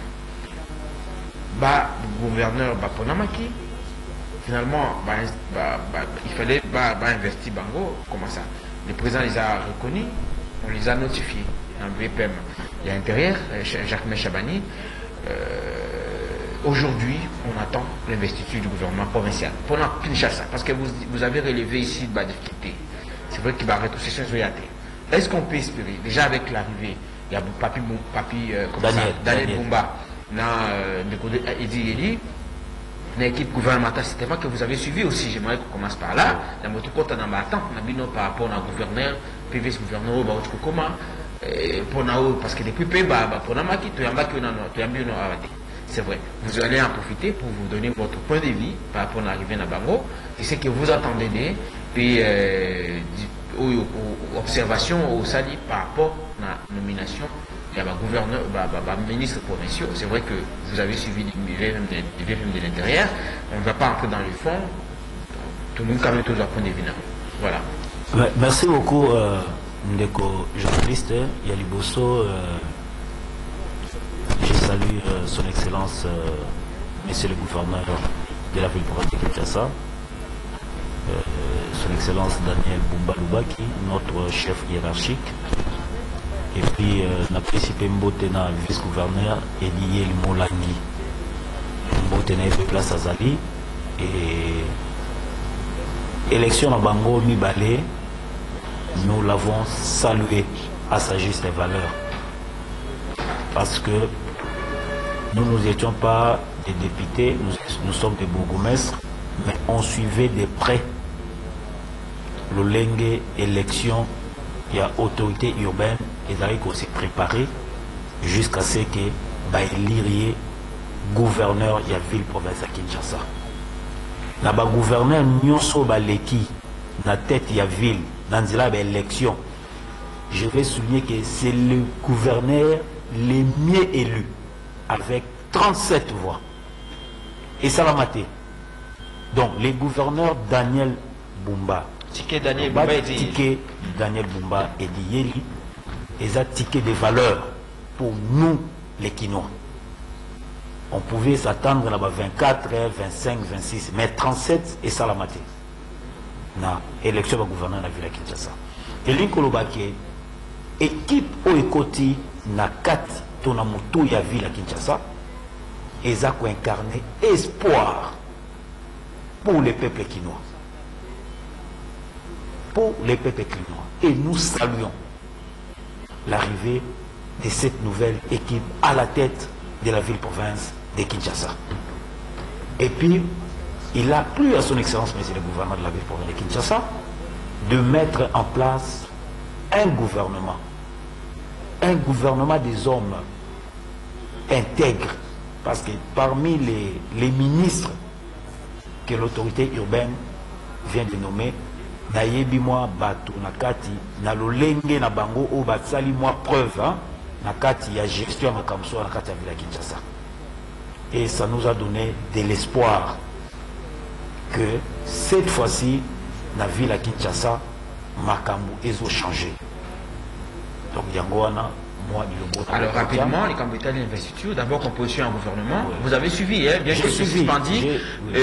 bah, gouverneur Baponamaki, finalement, bah, bah, bah, il fallait bah, bah, investir Bango. Comment ça? Le président les a reconnus, on les a notifiés. Dans le V P M, il y a intérieur, Jacques Chabani. Euh, Aujourd'hui, on attend l'investiture du gouvernement provincial. Pendant Kinshasa, parce que vous, vous avez relevé ici de la difficulté. C'est vrai qu'il va rétrocession Zoyate. Est-ce qu'on peut espérer, déjà avec l'arrivée, il y a Papi, Papi euh, Daniel, ça, Daniel, Daniel Bumba, il dit, il dit, une équipe gouvernementale, c'était moi que vous avez suivi aussi. J'aimerais qu'on commence par là. Dans votre côté, on a attend, on a mis par rapport au gouverneur, P V S gouverneur, comment, pour nous, parce que depuis peu, pour nous, tu as un c'est vrai. Vous allez en profiter pour vous donner votre point de vue par rapport à l'arrivée à Bango. Et c'est que vous attendez, puis, euh, observation au sali par rapport à la nomination il y a un gouverneur, un ministre provincial. C'est vrai que vous avez suivi du V F M de l'intérieur. On ne va pas entrer dans le fond. Tout le monde quand même toujours à point de vue. Voilà. Merci beaucoup, euh, Ndeko, journaliste. Yaliboso. Euh, je salue euh, son Excellence, euh, Monsieur le gouverneur de la ville provinciale de Kinshasa. Euh, son Excellence Daniel Bumba Lubaki, notre chef hiérarchique, et puis euh, na principé Mbotena, vice-gouverneur, Eliel Molangi. Mbotena est place à Zali, et élection à Bango Mibale, nous l'avons salué à sa juste valeur. Parce que nous n'étions pas des députés, nous, nous sommes des bourgmestres, mais on suivait de près le lengue élection, il y a autorité urbaine, et d'ailleurs qu'on s'est préparé jusqu'à ce que Baïlirier, gouverneur, il y a ville province à Kinshasa. Na ba gouverneur nyonso baleki na tête il y a ville dans la élection. Je vais souligner que c'est le gouverneur le mieux élu avec trente-sept voix. Et ça l'a maté. Donc, les gouverneurs Daniel Bumba, ticket Daniel Bumba et ticket Daniel Bumba et Yeli, ils ont ticket de valeur pour nous, les Kinois. On pouvait s'attendre là-bas vingt-quatre, vingt-cinq, vingt-six, mais trente-sept et ça l'a maté. Na élection de gouverneur de la ville de Kinshasa. Et l'inkolobake, équipe au écoti na kati tona mutu ya ville à Kinshasa, ils ont incarné espoir pour les peuples quinois. Pour les peuples quinois. Et nous saluons l'arrivée de cette nouvelle équipe à la tête de la ville-province de Kinshasa. Et puis, il a plu à son excellence, monsieur le gouverneur de la ville-province de Kinshasa, de mettre en place un gouvernement. Un gouvernement des hommes intègres. Parce que parmi les, les ministres que l'autorité urbaine vient de nommer, nayebi moi batu nakati na lolenge na bango o batsali moi preuve hein, nakati ya gestion na kamso nakati ya ville Kinshasa. Et ça nous a donné de l'espoir que cette fois-ci la ville à Kinshasa makambo ezo changé. Donc yangoana moi du alors rapidement les candidats de l'investiture d'abord composition en gouvernement oui. Vous avez suivi hein, bien que suivi suspendu euh,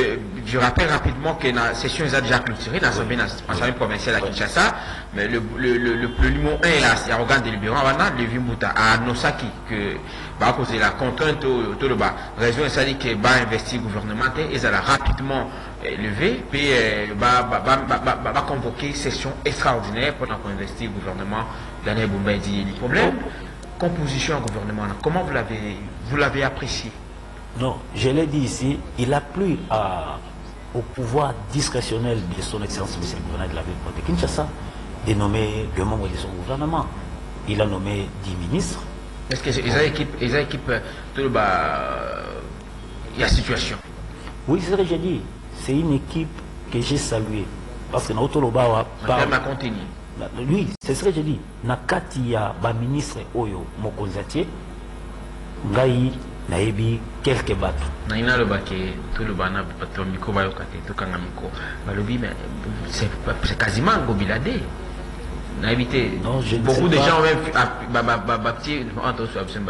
je rappelle rapidement que la session est déjà clôturée, l'Assemblée nationale provinciale à Kinshasa, mais le, le, le, le, le numéro un, là, c'est l'organe délibérant, le Vimbuta, à Nosaki, que, bah, à cause de la contrainte, tout le bas, raison, ça dit que, bah, investir gouvernement, et ça l'a rapidement levé, puis, bah, bah, bah, bah, bah, bah, convoquer session extraordinaire pendant qu'on investit le gouvernement, l'année Boumba dit, le problème, composition au gouvernement, comment vous l'avez, vous l'avez apprécié? Non, je l'ai dit ici, il a plu à, au pouvoir discrétionnel de son excellence, monsieur le gouverneur de la ville de Kinshasa, de nommer le membre de son gouvernement. Il a nommé dix ministres. Est-ce qu'ils ont équipe, ils ont équipe, tout le bas, il y a situation? Oui, c'est ce que j'ai dit. C'est une équipe que j'ai saluée. Parce que dans Otoloba, m'a continué. Oui, c'est ce que j'ai dit. Nakati ya ba ministre Oyo Mokonzatier, Ngaï, Naebi, quelques bateaux. Naina le baquet, tout le bana, ton micro va au côté, tout quand micro. Balobi, mais c'est quasiment un gobiladé. Naïbité. Beaucoup de gens ont même baptisé, entre soi, tu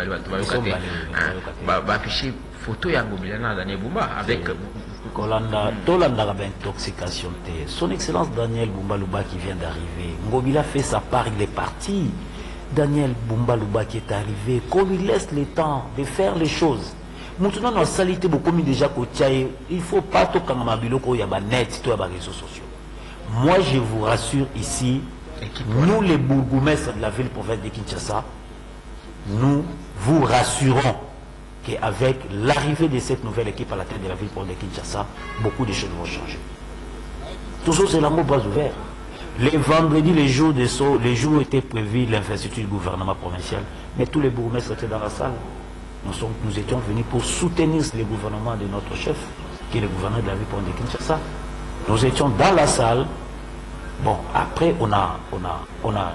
vas au afficher photo et un gobilana dans les Bumba avec. Kolanda, Tolanda avait intoxication. Son excellence Daniel Bumba Luba qui vient d'arriver. Ngobila fait sa part, il est parti. Daniel Bumba Luba qui est arrivé, qu'on lui laisse le temps de faire les choses. Maintenant, on a salité beaucoup déjà qu'au Tchaï, il ne faut pas tout quand on il y a net, tout les réseaux sociaux. Moi, je vous rassure ici, nous les bourgmestres de la ville province de Kinshasa, nous vous rassurons qu'avec l'arrivée de cette nouvelle équipe à la tête de la ville province de Kinshasa, beaucoup de choses vont changer. Tout ça, c'est l'amour bas ouvert. Les vendredis, les jours de saut, les jours où étaient prévus l'investiture du gouvernement provincial, mais tous les bourgmestres étaient dans la salle. Nous, sommes, nous étions venus pour soutenir le gouvernement de notre chef, qui est le gouverneur de la ville de Kinshasa. Nous étions dans la salle. Bon, après, on a, on a, on a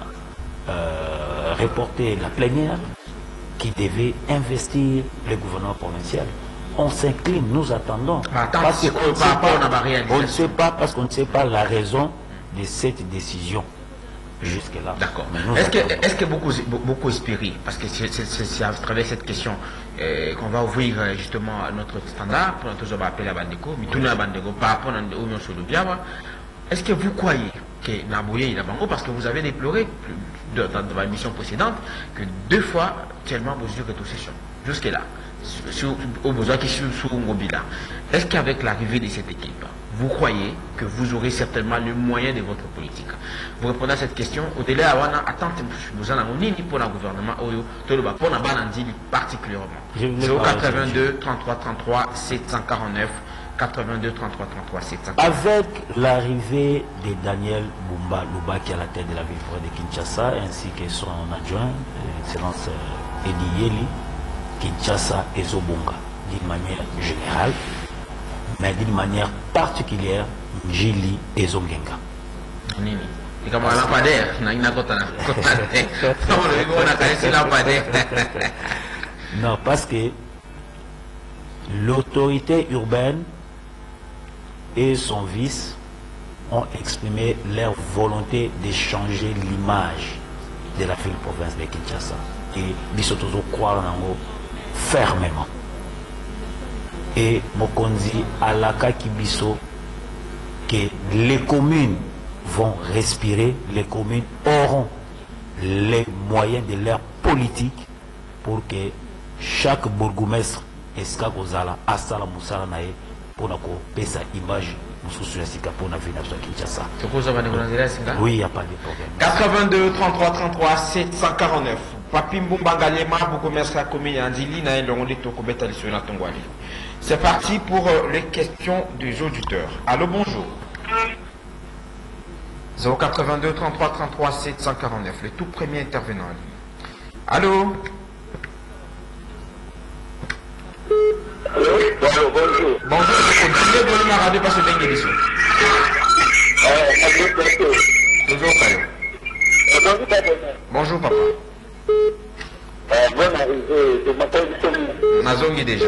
euh, reporté la plénière qui devait investir le gouvernement provincial. On s'incline, nous attendons. Attends, parce qu'on ne sait pas, parce qu'on ne sait pas la raison de cette décision jusque-là. D'accord. Est-ce que, est que beaucoup, beaucoup espéré, parce que c'est à travers cette question euh, qu'on va ouvrir justement notre standard, pour toujours appeler la Bandeko, mais tout la Bandeko par rapport à l'Union sur le Biawa, est-ce que vous croyez que Nabouye et Nabango, parce que vous avez déploré dans, dans la mission précédente que deux fois tellement mesure de session jusque-là, au besoin qui sont sous Ngobila. Est-ce qu'avec l'arrivée de cette équipe, vous croyez que vous aurez certainement le moyen de votre politique? Vous répondez à cette question. Au-delà, attendez, vous en avez pour le gouvernement, pour la Banandili particulièrement. zéro quatre-vingt-deux, trente-trois, trente-trois, sept cent quarante-neuf, quatre-vingt-deux, trente-trois, trente-trois, sept cent quarante-neuf. Avec l'arrivée de Daniel Bumba Luba qui est à la tête de la ville de Kinshasa, ainsi que son adjoint, l'excellence Edi Yeli, Kinshasa et Zobonga, d'une manière générale, mais d'une manière particulière, Njili et Zongenga. Et comme un lampadaire, non, parce que l'autorité urbaine et son vice ont exprimé leur volonté de changer l'image de la ville province de Kinshasa. Et Bisotozo croire en fermement. Et Mokonzi Alaka Kibiso que les communes vont respirer, les communes auront les moyens de leur politique pour que chaque bourgmestre eska kozala asala musala nae pour na ko pesa image mususu ya sika pour na ville na Kinshasa. Oui, il n'y a pas de problème. quatre-vingt-deux, trente-trois, trente-trois, sept cent quarante-neuf. Papi Mbumbangalema, bourgmestre la commune Andili, na Londe Tokobeta Lissona Tongwali. C'est parti pour les questions des auditeurs. Allô, bonjour. zéro quatre-vingt-deux, trente-trois, trente-trois, sept cent quarante-neuf, le tout premier intervenant. Allô? Allô? Bonjour, bonjour. Bonjour, continuez de venir à radio parce que c'est une émission. Toujours Kayo. Bonjour, papa. Bonne arrivée, je m'appelle Nazongi déjà.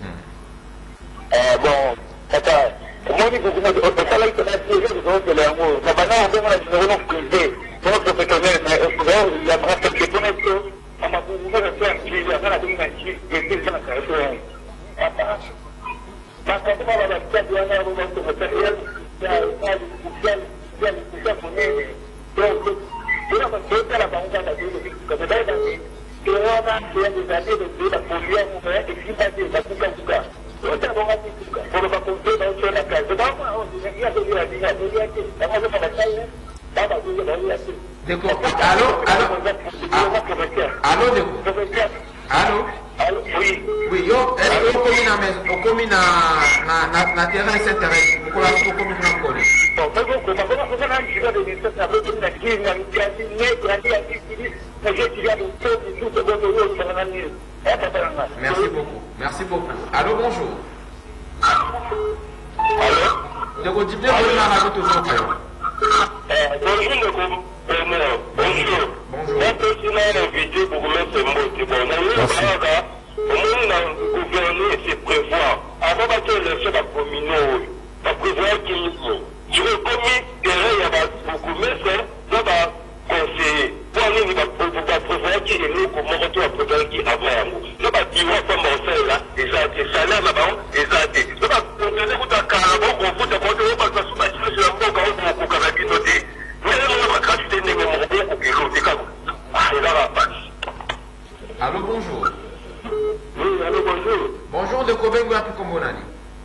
Bon, papa, moi, je vous dis que le salaire que j'ai déjà, je vais l'amour. La banane, on va nous revenons privé. Notre professionnel, il y a vraiment quelques connaissances. On m'a dit, vous allez faire un petit, il y a la domine un petit, et puis ça, ça va faire. Papa, ma campagne, elle va faire du honneur au monde de na terrain s'intéresse pour la pour comme on connaît. Bon, mais bon, comment on va faire un de l'histoire avec une qui n'a pas signé, qui a dit à qui mais j'ai dit à tout tout ce bon de sur la nuit. Merci beaucoup. Merci beaucoup. Allô, bonjour. Allô? De vous dire que vous avez toujours fait. Bonjour, le groupe. Bonjour. Bonjour. Un peu si on a invité pour mettre ce mot, c'est bon. On a gouverné et se prévoir. Avant que les chefs communaux, la prévoir qu'il faut. Je reconnais que il y a beaucoup de messages, ça va conseiller. Pour nous, il va prévoir qu'il y ait nous, comment on doit préparer qui avant. Ça va dire, comme on fait là, déjà, des salaires là-bas, déjà, des. Ça va continuer pour ta caravane, on peut te montrer, on va se soumettre sur le mot, quand on peut carabiner noter. Mais on va gratuiter des mémoires, pour que l'autre, c'est comme. Ah, c'est là la page. Allô, bonjour. Oui, allô, bonjour. Bonjour, de Kobengo à Pikombonani.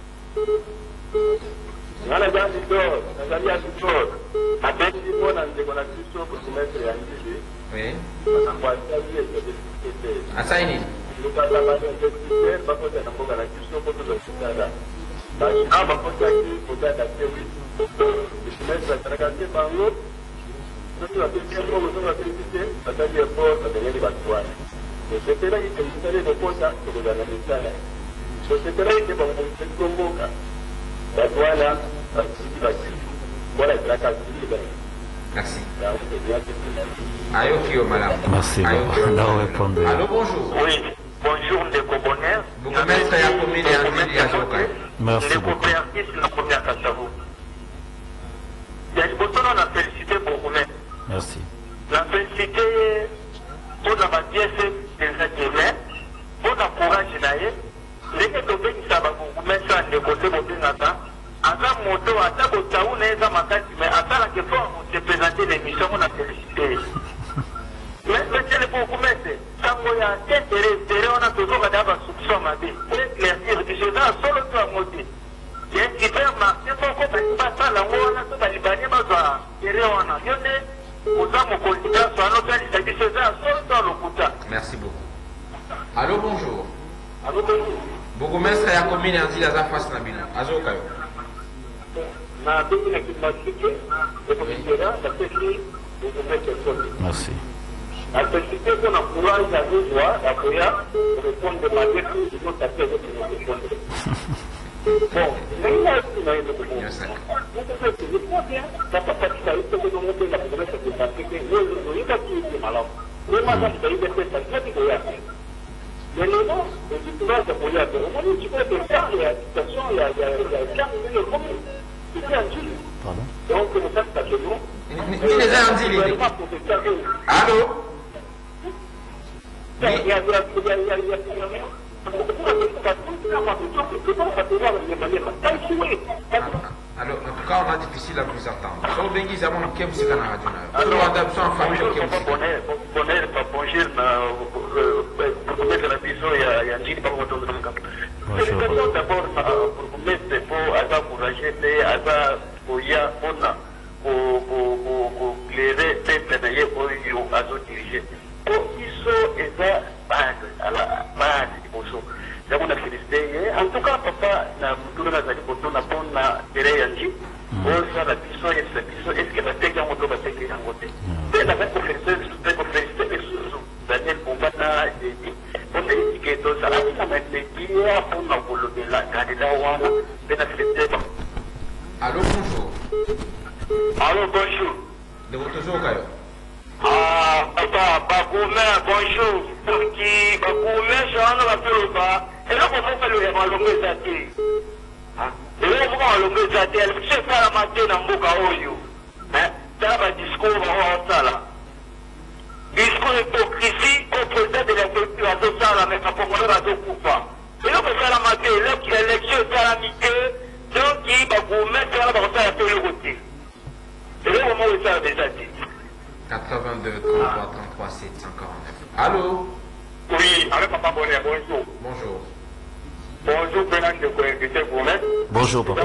Nana jandi to, Tanzania to. Abendi mona ndiko na Kristo kusimesha ya nchi. Oui. Kwa sababu ya kete. Asaini. Lukala bado kete pamoja na mboga na Kristo kwa kutoshindana. Basi hapa kwa sababu kwa takewi. Kusimesha tarakati bango. Ndio apekia kwa mzoga kete, ataje kwa tarehe batwani. Sekretari ya Serikali de Kota kutokana na sana. Sekretari ya Bango Komboka. Batwana Merci. Ayo Kyo, madame. Merci. Allô, bonjour. Oui, bonjour, les Cobonais. Vous commencez à communiquer en ville à Jokai. Merci beaucoup. Les la première Kassavou. Il y a une bouton, on a félicité beaucoup. Merci. La félicité pour la pièce des intérêts, pour la courage d'ailleurs. Les Cobonais qui savent beaucoup mettre ça de côté de Nata. Ata moto, ata botaou neza makati, mais ata la que fois on s'est présenté l'émission, on a félicité. Mais c'est le pour vous mettre, quand on y a intérêt, on a toujours d'avoir soupçon ma vie. Pour éclaircir, je suis là, solo toi moté. Il y a un hypermarché, pour qu'on ne passe pas là, on a tout à l'Ibanais, mais on a intérêt, on a yonné, on a mon candidat, soit notre liste, je suis là, solo toi le couta. Merci beaucoup. Allô, bonjour. Allô, bonjour. Bourgmestre ya commune en dit la face na bino. Azo kayo. Na biki na kimasike, le commissaire, la technique, vous mettez Merci. La félicité qu'on a courage à nous voir, à Koya, pour répondre de manière que nous avons tapé avec nos répondre. Bon, mais il y a aussi une autre chose. Vous pouvez se dire, bien, ça peut pas être ça, il faut que nous montions la promesse de la sécurité. Nous, nous, nous, nous, nous, malade. Mais madame, vous avez des choses, ça dit qu'il y a. Mais non, non, je dis que là, c'est pour y aller. On dit, tu peux te faire, il y a une situation, il y a quinze minutes de commune. C'est un Dieu. Pardon? Donc, nous sommes à genoux. Ni les a dit les. Allô? Il y a, il y a, il y a, il y a, il y a, il y a, alors, en tout cas, on a difficile à vous entendre. So, bengi zamon kem sika na radio na. Alors, adaptation en famille kem sika. Bonheur, bonheur, bonjour, pour mettre la vision, il y a un petit peu de temps de camp. Félicitations d'abord pour vous mettre, pour avoir encouragé, avoir pour y a, on a, pour, pour, pour, pour clairer, peut-être d'ailleurs, pour y avoir dirigé. Pour qu'ils soient, et ça, base, à la base, il faut ça. J'avoue la félicité. En tout cas, papa, na mutulu na zali boto na bon na tere yanji. Osa la biso et la biso. Est-ce que la teke ya moto va teke ya moto? C'est la même professeur, c'est pour féliciter les sous Daniel Bombana et dit, on a indiqué tout ça. La vie n'a pas été dit, on a voulu de la candidat wana, c'est la félicité. Allô, bonjour. Allô, bonjour. De votre jour, Kayo. Ah, papa, Bakoumé, bonjour. Pour qui, Bakoumé, je suis en train de faire. Et là, on fait le héros, l'homme zati. Et là, on va l'homme zati. Elle se fait la matin dans Mboka Oyo. Hein? Ça va discours, on va ça là. Discours hypocrisie au président de la culture à tout ça là, mais ça peut pas à tout coupa. Et là, on fait la matin, l'élection est à la mité. Donc, qui, Bakoumé, ça va faire la télé routier. Et là, on va ça déjà dit. quatre-vingt-deux, trente-trois, trente-trois, sept cent quarante-neuf. Allô? Oui, avec papa Bonnet, bonjour. Bonjour. Bonjour, Bernard de Coïnvité Gourmet. Bonjour, papa.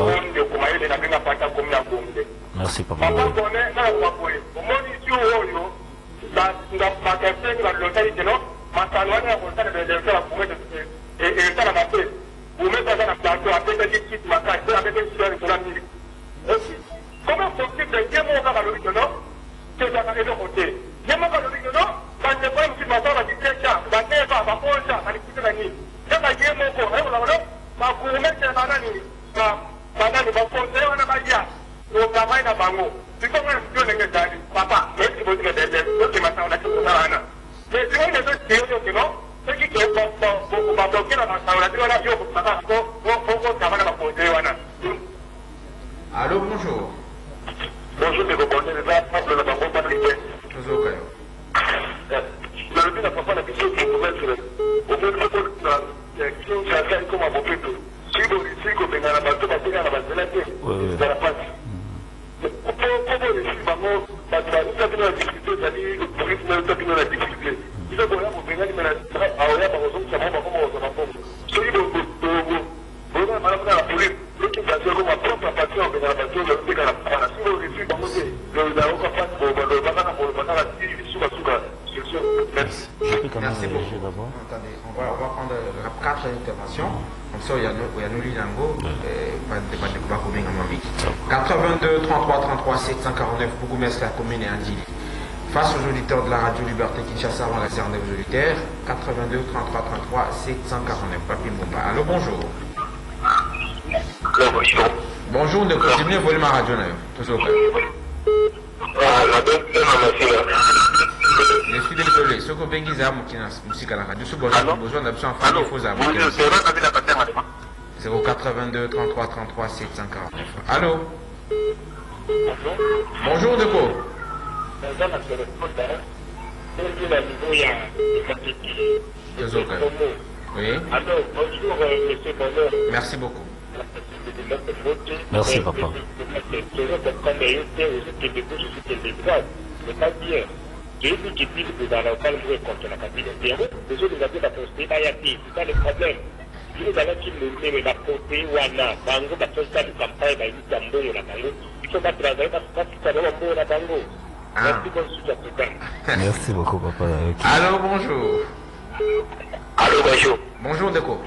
Merci, papa. Papa Bonnet, non, papa Bonnet. Au moins, ici, au Oyo, dans ma question, dans le localité, non, ma salon, on va faire des affaires à Gourmet et ça, la mappe. Vous mettez ça dans la plateau, après, c'est dit, quitte ma carte avec un sueur de la mille. Comment possible de dire mon gars à l'origine, non? Que ça n'a été voté. Dire mon gars à l'origine, non? Quand je vois une petite matin, on va dire ça, on va dire ça, on va prendre ça, on va dire ça, je vais dire mon corps, on va dire, ma gourmet, c'est ma nani, ma nani, ma fontaine, on va dire, on va faire un bango. C'est comme un studio de Gadi, papa, même si vous dites que c'est ma soeur, on a tout ça, mais si on est deux sérieux, non? Ce qui est bon, on va bloquer la main, on a dit, on a dit, on va faire un bango. Allô, bonjour. Bonjour, mes copains, les gars, je ne vais pas vous parler. Bonjour, Kayo. Je ne vais pas la question qui vous met sur le. Au fait, la question qui a fait comme un peu plus. Si vous dites que vous avez un bateau, vous avez un bateau, vous avez un bateau. Comment les filles, maman, parce que nous avons la difficulté, c'est-à-dire que pour qu'ils nous avons la difficulté. Il faut que vous venez à la à Oya, par exemple, ça va pas comment on va faire. Celui de vous, vous avez mal à la police. Qui va dire comme ma propre partie en venant à la bateau, je vais faire la si vous réussissez, par contre, le Daron va faire pour le banana pour le banana, sous la souka. Merci. Merci beaucoup. Attendez, on va, on va prendre la quatre interventions. Comme ça, il y a nous Lingo, pas de pas de pas combien en Mamie. quatre-vingt-deux trente-trois trente-trois sept cent quarante-neuf, beaucoup mais la commune est Andil. Face aux auditeurs de la radio Liberté Kinshasa avant la séance des auditeurs, quatre-vingt-deux trente-trois trente-trois sept cent quarante-neuf, Papi Mbomba. Allô, bonjour. Bonjour. Bonjour, de continuer volume à radio. Toujours. Ah, la bonne je suis désolé, ce qu'on peut dire, c'est la musique à la radio. Ce qu'on a besoin d'absence, il faut savoir. zéro quatre-vingt-deux trente-trois trente-trois sept cent quarante-neuf. Allô? Bonjour, de quoi? Oui. Merci beaucoup. Merci, papa. J'ai vu qu'il puisse vous dans le calme contre la capitale. Les autres avaient la postée, c'est ça le problème. Ils allaient qu'il le met la postée, ou Anna, Bango, la postée de campagne, la lutte d'Ambo, la Bango. Il faut pas travailler parce que ça va Ambo, la Bango. Merci beaucoup. Merci beaucoup, papa. Allô, bonjour. Allô, bonjour. Bonjour, Deco.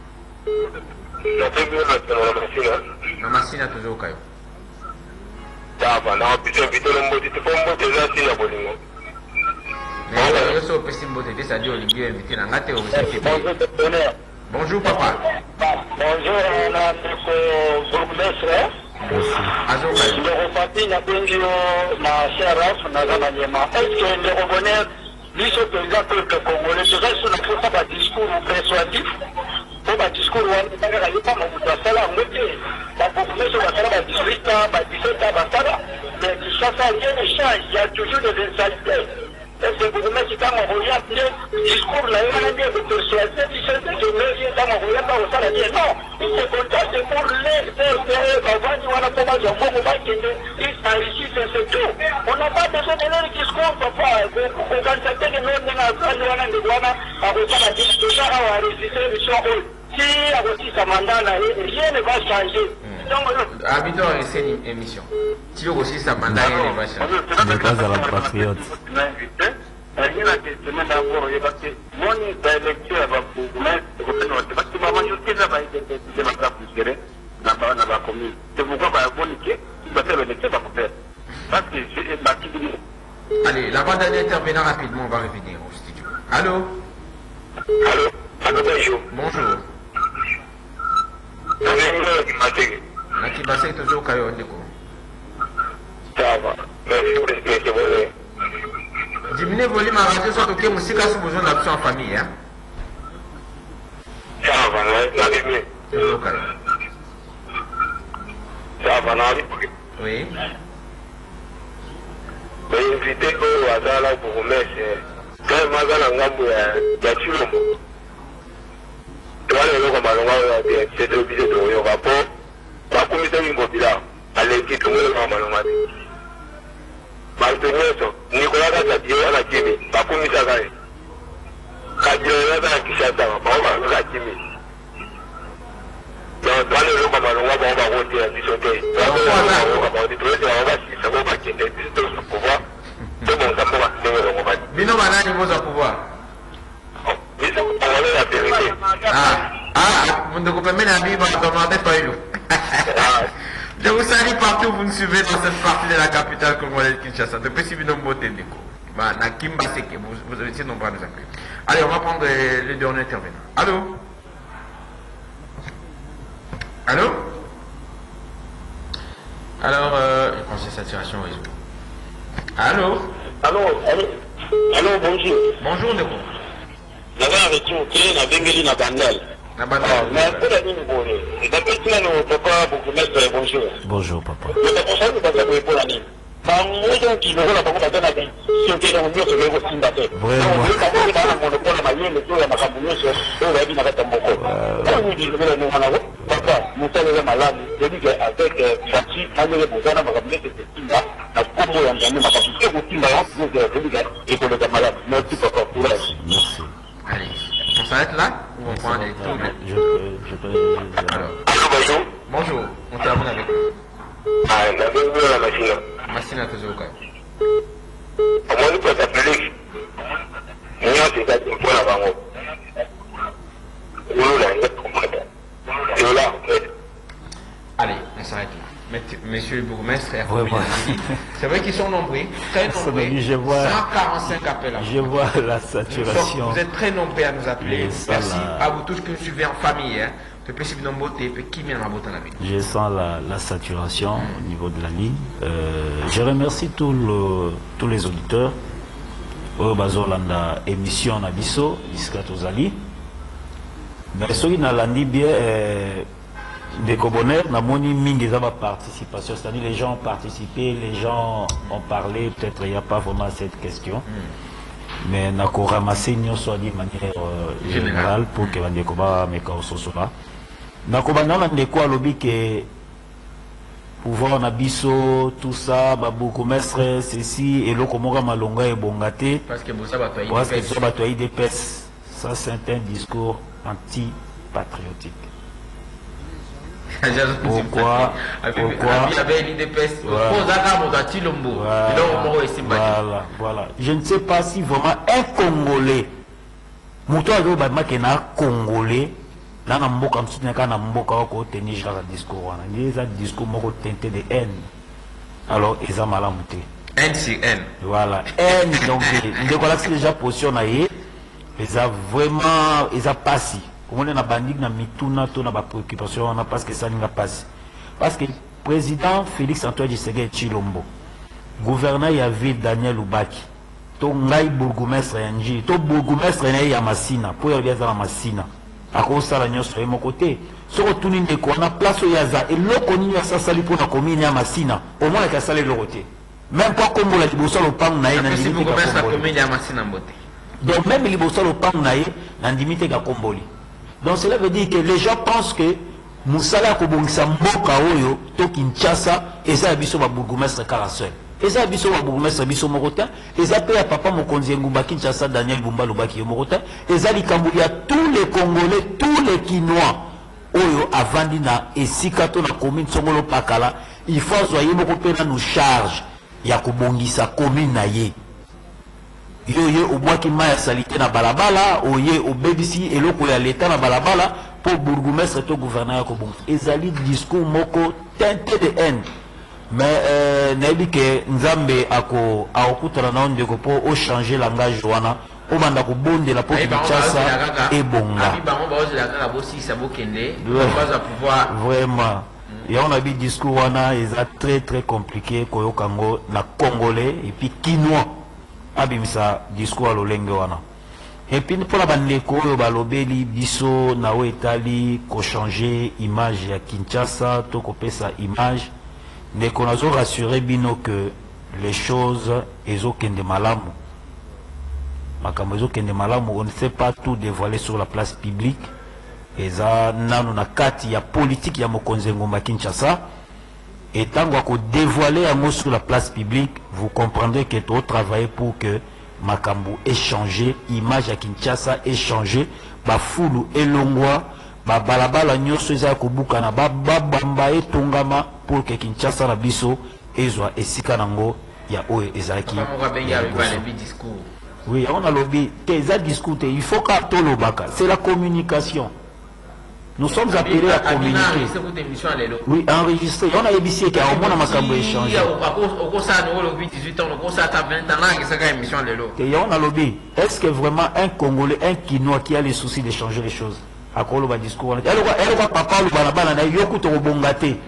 La première, la machine. La machine a toujours Kayo. Ça va, non, putain, putain, le mot, tu peux me montrer là, c'est la bonne. Mais je suis au Pessimbo T V, ça dit Olivier invité dans la théorie. Bonjour papa. Bonjour notre bourgmestre. Merci. Le reparti n'a pas eu ma chère Raph, n'a pas eu ma. Est-ce que le revenir, lui, c'est le peuple congolais, je reste sur le pas discours persuasif. Pour un discours, on ne peut pas faire la moitié. La bourgmestre va faire la dix-huit ans, dix-sept ans, mais tout ça, rien ne change. Il y a toujours des insanités. Est-ce que vous mettez dans mon regard le discours là, il y a un peu de persuasion, il se dit que je dans mon regard, pas au salarié. Non, il se contacte pour les faire, on a pas mal de fois, il s'enrichit, c'est tout. On n'a pas besoin de leur discours, papa. Vous constatez que même dans la salle, on a des douanes, à vous faire la discussion, à résister, le champ. Si, à votre mandat, rien ne va changer. Habitant c'est une émission. Tu veux aussi ça mandat et les machins. Ce n'est pas à la patriote. Rien à questionner d'abord, parce que mon lecture va vous mettre, parce que ma majorité là-bas est ma trappe plus serrée, là-bas on a commis. C'est pourquoi va vous niquer, tu vas faire le lecture va vous faire. Parce que c'est ma petite. Allez, la bande intervenant rapidement, on va revenir au studio. Allô? Allô? Allô, bonjour. Bonjour. Naki Bassé toujours Kayo Ndeko. Ça va. Merci pour l'explication. Diminuez le volume à radio, soit ok, mais si vous avez besoin d'option en famille, hein? Ça va, la Bible. Toujours Kayo. Ça va, la Bible. Oui. Mais invité au hasard là pour vous mettre, quand même, à la gambe, il y a tout le monde. Tu vois, le logo malonga, c'est obligé de regarder au rapport. La commission immobilière, elle est qui tout le monde malonga. Maltenir, Nicolas Gatti, on a Kimi, la commission Gatti. Gatti, on a Kishata, on a Kimi. Donc, dans le logo malonga, on va voter à discuter. On va voter, on va si ça va pas qu'il y ait des pouvoir. C'est bon, ça peut va. Bino Manani, vous avez pouvoir. Mais ça, on va la vérité. Ah, ah, vous ne pouvez pas mettre un billet dans le pas eu. Je vous salue partout, vous nous suivez dans cette partie de la capitale congolaise Kinshasa. Depuis si vous n'avez pas de déco. Vous étiez nombreux à nous appeler. Allez, on va prendre les derniers intervenants. Allô? Allô? Alors, euh, je pense que c'est saturation réseau. Allô? Allô, allô, allô, bonjour. Bonjour, Neko. J'avais avec vous, qui est Bengeli na Bandal. Na Bandal. Mais pour la ligne, bon, d'après tout le papa, beaucoup de bonjour. Bonjour, papa. Je te conseille de passer pour la ligne. Pamoja kidogo na pamoja tena bi sio kile ndio sio kwa Simba tena. Vraiment. Ndio pamoja na monopole na mayele tu ya makampuni yote ndio hivi na kata mboko. Kwa nini ndio vile ni mwana papa msale za malamu ndio que avec Fati ale bozana makampuni yote Simba na kombo ya ndani makampuni yote Simba ya ndio ndio et pour le malade. Merci papa courage. Merci. Allez, on s'arrête là ou on prend les tours? Je peux, je peux. Alors, Bonjour. bonjour, on termine avec vous. Ah, la bienvenue à la machine. Machine à toujours quand Moi, je peux t'appeler. Moi, c'est ça qui me prend la banque. Nous, là, on est là, en fait. Allez, on s'arrête là. Monsieur le bourgmestre, Vraiment. c'est vrai qu'ils sont nombreux, très nombreux. Je vois, cent quarante-cinq appels à vous. je vois la Nous sommes- saturation. Vous êtes très nombreux à nous appeler. Et ça, Merci là- à vous tous que nous suivez en famille. Hein. De possible de beauté, qui vient en beauté la vie. Je sens la, la saturation au niveau de la ligne. Euh, je remercie tout le, tous les auditeurs. Au Bazolanda émission Nabiso, jusqu'à Tozali. Mais ce qui n'a landi bien, euh, des coboners, n'a moni mingi za participation. C'est-à-dire les gens ont participé, les gens ont parlé. Peut-être il n'y a pas vraiment cette question. Mais n'a qu'au ramasser soit de manière euh, générale pour que les combats me causent là. Nakobana ndeko alobi ke pouvoir na biso tout ça ba beaucoup mestre ceci et loko moka malonga e bongate Parce que vous savez, parce que so bato I D P S, ça c'est un discours anti-patriotique. Pourquoi Pourquoi Voilà, voilà. Je ne sais pas si vraiment un Congolais, Mouto Ado Bamakena Congolais, là, na mboka msina kana mboka wako tenir genre discours wana. Ni za discours moko teinté de haine. Alors, ils ont malamu te. N sur N. Voilà, haine donc ndeko là c'est déjà position na ye. Ils ont vraiment ils ont passé. Comme on a bandi na mituna to na ba préoccupation na parce que ça n'a pas passé. Parce que président Félix Antoine Tshisekedi Tshilombo, gouverneur ya ville Daniel Lubaki, to ngai bourgmestre ya Nji, to bourgmestre na ya Masina, po ya biaza na Masina. Akosala nyonso ye mokote soko tuni ndeko na place yaza eloko nini asasali mpona komini ya Masina omonaka asali eloko te même pas kombola liboso lopango na ye na ndimi te donc même liboso lopango na ye na ndimi te ka komboli. Donc cela veut dire que les gens pensent que mosala kobongisa mboka oyo to Kinshasa eza biso ba bourgmestre kala seul eza biso ba bourgmestre biso moko te eza pe ya papa mokonzi ngumba Kinshasa Daniel Bumba Lubaki moko te eza likambo ya tous les Congolais tous les Kinois oyo avandi na esika to na commune Songolo Pakala il faut soyez moko pe na nous charge ya kobongisa commune na ye yoye obwaki maya salite na balabala oye obebisi eloko ya leta na balabala pour bourgmestre to gouverneur ko bon ezali discours moko teinté de haine. Mais euh, nayebi ke nzambe ako akutana na ndeko po o changer langage wana o banda ko bondela po Kinshasa et bonga vraiment ya on a bi discours wana eza très très compliqué koyoka ngo na congolais et puis kinois abimisa discours lolenge wana. Et puis pour la bandeko oyo balobeli biso na o etali ko changer image ya Kinshasa to ko pesa image ne qu'on a rassuré bino que les choses ezokende malamu makambo ezokende malamu. On ne sait pas tout dévoiler sur la place publique eza nanu na kati ya politique ya mokonzi ngomba Kinshasa et tant qu'on dévoiler un mot sur la place publique vous comprendrez que tout travailler pour que makambo échanger image à Kinshasa échanger ba fulu elongwa ba balabala nyonso eza kobuka na ba bamba etongama pour que Kinshasa na biso ezwa esika nango ya oyo ezaki. Oui, on a lobby tes discours il faut qu'à to lobaka c'est la communication Nous sommes appelés à communiquer. Oui, enregistrer. On a émission qui a au moins ma cambo échangé. Et on a lobby. Est-ce que vraiment un Congolais, un Kinois qui a les soucis de changer les choses? À quoi le discours? Elle va papa le balabala na yoku to bongate.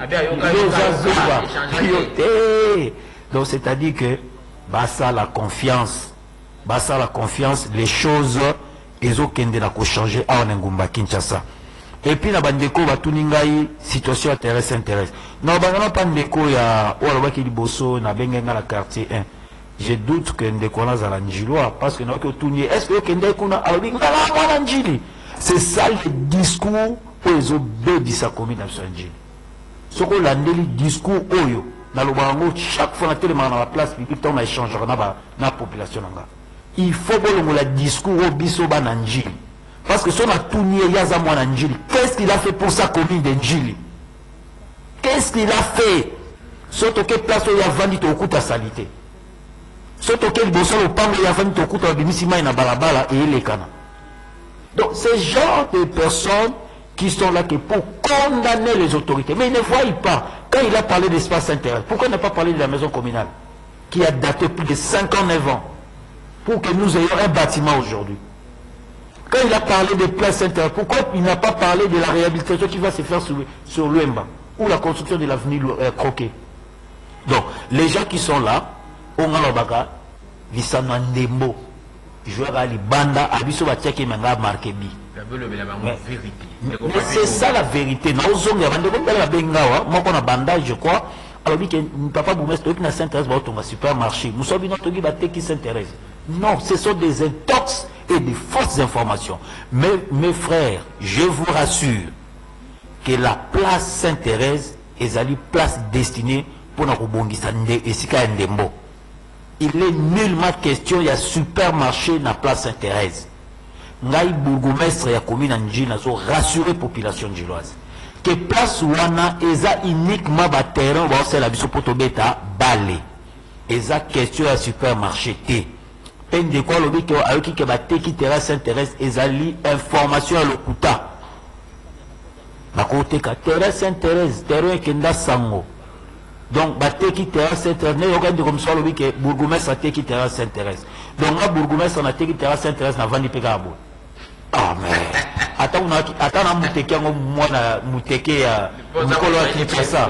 Donc c'est-à-dire que basa la confiance, basa la confiance, les choses ils ont kende na ko changer à Ngumba Kinshasa. Et puis na bandeko batuningai situation intéresse intéresse. Na bangana pandeko ya wala ki liboso na bengenga la quartier un. Je doute que ndeko na za njilwa parce que na ko tunye est-ce que kende kuna alobinga la mwana njili. C'est ça le discours où ils ont bébi sa commune d'Absanjili. Ce qu'on a dit le discours oyo dans le bango chaque fois que on a la place publique on a échangé dans la population là. Il faut que le discours au biso bananjili parce que si on a tout nié yaza mwananjili, qu'est-ce qu'il a fait pour sa commune d'Anjili? Qu'est-ce qu'il a fait? Surtout que place où il y a vendu au coup de salité. Surtout que le bosso au pan il y a vendu au coup de bimisima na balabala et les cana. Donc, ces genre de personnes qui sont là que pour condamner les autorités, mais ils ne voient pas. Quand il a parlé d'espace intérieur, pourquoi il n'a pas parlé de la maison communale qui a daté plus de cinquante-neuf ans pour que nous ayons un bâtiment aujourd'hui? Quand il a parlé de place intérieure, pourquoi il n'a pas parlé de la réhabilitation qui va se faire sur, sur l'Uemba ou la construction de l'avenue euh, Croquet? Donc, les gens qui sont là, on a l'obaka, ils sont en démo. Joueur à Libanda, Abisso va checker manga marqué bi. Mais c'est ça la vérité. Nous sommes la Bengawa, moi qu'on a bandage, je crois. Alors dit que papa Boumestre qui s'intéresse au supermarché. Nous sommes notre qui s'intéresse. Non, ce sont des intox et des fausses informations. Mais mes frères, je vous rassure que la place Sainte-Thérèse est une place destinée pour nous rebondir et Sika Ndembo. Il est nullement question, il y a supermarché dans la place Sainte-Thérèse. Ngaï bourgmestre ya commune Anjili nazo rassurer population djiloise. Que place wana eza uniquement ba terrain ba c'est la biso poto beta balé. Eza question ya supermarché té. Pende quoi lobi que ayoki ke ba té ki terrain Sainte-Thérèse ezali information à lokuta. Ba côté ka terrain Sainte-Thérèse terrain kenda sango. Donc, baté qui terrasse Saint-Thérèse, il y a comme ça, le que bourgmestre a été qui terrasse Saint-Thérèse. Donc, là, bourgmestre a été qui terrasse Saint-Thérèse, n'a vendu Pégabo. Ah, mais. Attends, attends, on a moutéké, on a moutéké, on a fait ça.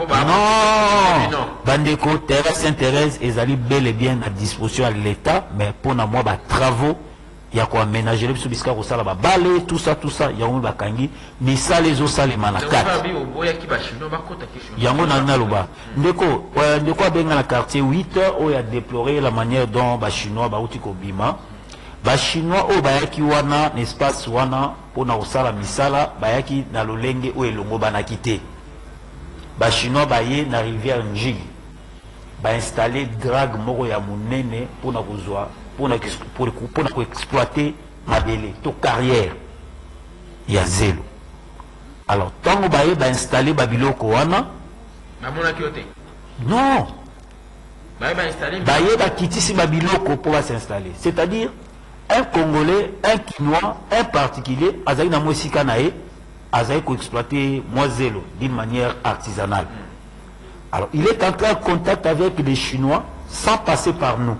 Non! Bandeko, terrasse Saint-Thérèse, ils allaient bel et bien à disposition à l'État, mais pour moi, bah, travaux, il y a quoi aménager les biscuits au salaba, balai, tout ça, tout ça, il y a un bakangi, mais ça les os, ça les manakat. Il y a un analoba. Ndeko, ndeko a bien dans le quartier huit, où il a déploré la manière dont les Chinois, bah, outil Bima, les Chinois, où bayaki wana, n'est-ce pas, wana, pour na osala misala, bayaki na lolenge où est longo banakité. Les Chinois, baye na rivière Njili, ba installer drague moro ya munene pour na kozwa. Pour, pour, pour, pour exploiter ma belle, toute carrière, il y a zéro. Alors, tant que vous avez installé Babiloko wana, non, vous avez quitté Babiloko pour s'installer. C'est-à-dire, un Congolais, un Kinois, un particulier, Azaï na Moussika nae, Azaï ko exploiter moi zéro d'une manière artisanale. Alors, il est entré en contact avec les Chinois sans passer par nous.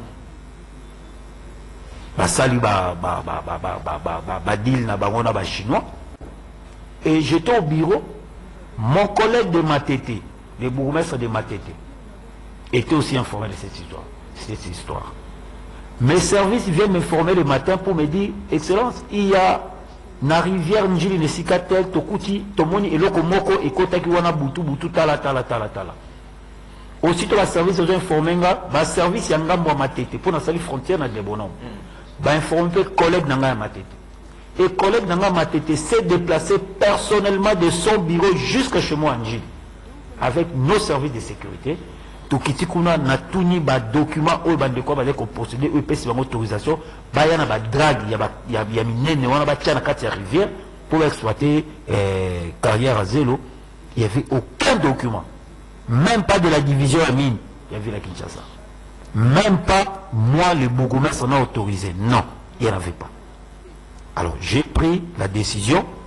Basali ba ba ba ba ba ba ba ba ba deal na bangona ba chinois et j'étais au bureau, mon collègue de Matete, le bourgmestre de Matete, était aussi informé de cette histoire, cette histoire. Mes services viennent m'informer le matin pour me dire, Excellence, il y a na rivière Njili Nesikatel Tokuti Tomoni eloko moko ekotaki wana butu butu tala tala tala tala. Aussitôt la service ont informé nga, ba service ya ngambo ya Matete pour na sali frontière na Debonom. Bah informer collègue Nanga Matete. Et collègue Nanga Matete s'est déplacé personnellement de son bureau jusqu'à chez moi en Gilles. Avec nos services de sécurité. Tout qui kuna na tuni ba document ou ba de quoi ba ko procéder ou pèse ba autorisation ba yana ba drague ya ba ya ya minene wana ba tia na kati ya rivière pour exploiter euh, carrière à zéro. Il n'y avait aucun document. Même pas de la division à mine. Il y avait la Kinshasa. Même pas, moi, le bourgmestre, on a autorisé. Non, il n'y en avait pas. Alors, j'ai pris la décision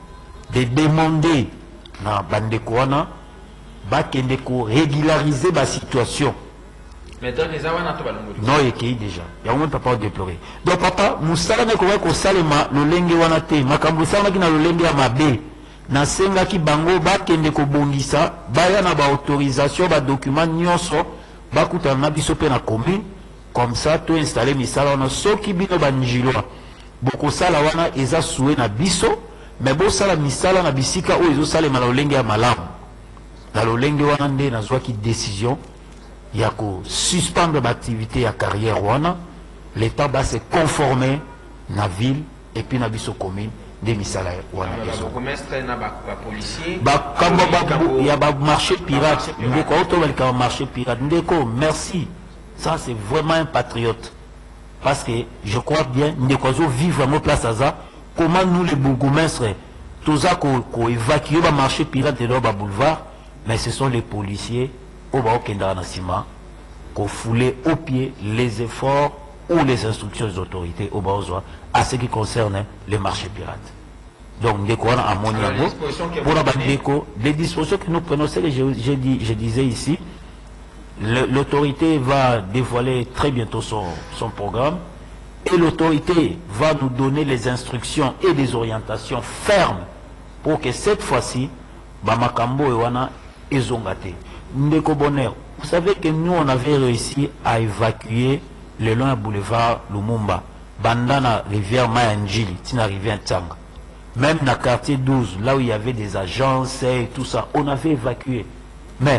de demander na bandeko wana bakende ko régulariser la situation. Mais donc les awana to balongoli. Non ekei déjà. Ya on papa déplorer. Donc papa musala ne ko ko salema lolenge wana te makambo sana ki na lolenge ya mabe. Na senga ki bango bakende ko bongisa baya na ba autorisation ba document nyonso bakuta na biso pe na commune comme ça to installer misala wana soki bino banjilwa. Boko sala wana eza soué na biso mais bo sala misala na bisika o ezo salema na lolenge ya malamu. Na lolenge wana nde na zwa ki décision il y a que suspendre l'activité à carrière wana l'état va se conformer na ville et puis na biso commune de misala wana ezo commerce na ba policier ba kamba ba il y a ba marché pirate ndeko auto ba marché pirate ndeko merci ça c'est vraiment un patriote parce que je crois bien ndeko zo vivre en place à ça comment nous les bourgmestres tout ça ko ko évacuer ba marché pirate de ba boulevard mais ce sont les policiers au bas au ciment qu'on foulait au pied les efforts ou les instructions des autorités au bas à ce qui concerne les marchés pirates. Donc, dès qu'on a un moniabo, pour la bandéco, les dispositions que nous prenons, c'est que je, je, dis, je disais ici, l'autorité va dévoiler très bientôt son, son programme et l'autorité va nous donner les instructions et des orientations fermes pour que cette fois-ci, Bamakambo et Wana ezongate. Ndeko Bonheur, vous savez que nous on avait réussi à évacuer le long du boulevard Lumumba, Bandana rivière Mayanjili, tina rivière Tanga. Même dans le quartier douze, là où il y avait des agences et tout ça, on avait évacué. Mais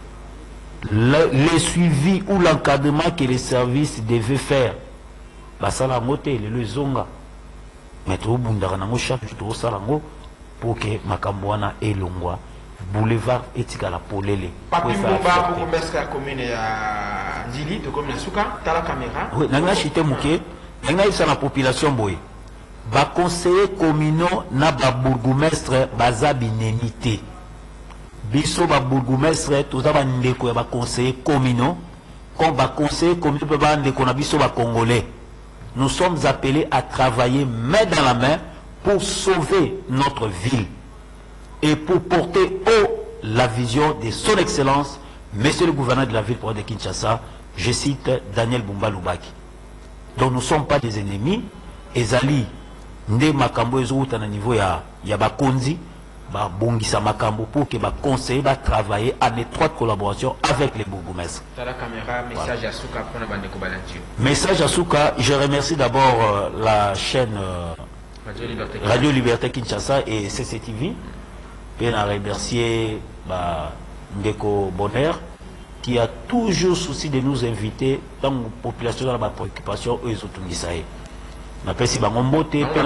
le, les suivis ou l'encadrement que les services devaient faire, bah ça la moté, le zonga. Mais tout le monde a tout ça pour que Makambouana et Longwa boulevard etika la polele papi bomba pour commerce la commune ya Ndili to comme Suka ta la caméra oui nanga chité muke nanga isa la population boy ba conseiller communaux na ba bourgmestre baza binemité biso ba bourgmestre to za ba ndeko ya ba conseiller communaux comme ba conseiller communaux pe ba ndeko na biso ba congolais nous sommes appelés à travailler main dans la main pour sauver notre ville et pour porter haut la vision de son excellence, monsieur le gouverneur de la ville de Kinshasa, je cite Daniel Bumba Lubaki. Donc nous ne sommes pas des ennemis. Ezali, nde makambo ezouta na niveau ya ya bakonzi, ba bongisa makambo pour que ba conseiller ba travailler en étroite collaboration avec les bourgmestres. La caméra, message à Souka pour la bande de Message à Souka, je remercie d'abord euh, la chaîne euh, Radio Liberté, Radio Liberté Kinshasa et C C T V. Et à remercier bah, Ndeko Bonheur qui a toujours souci de nous inviter dans la population dans la préoccupation aux autres Nisaï. On appelle si Bangombote, on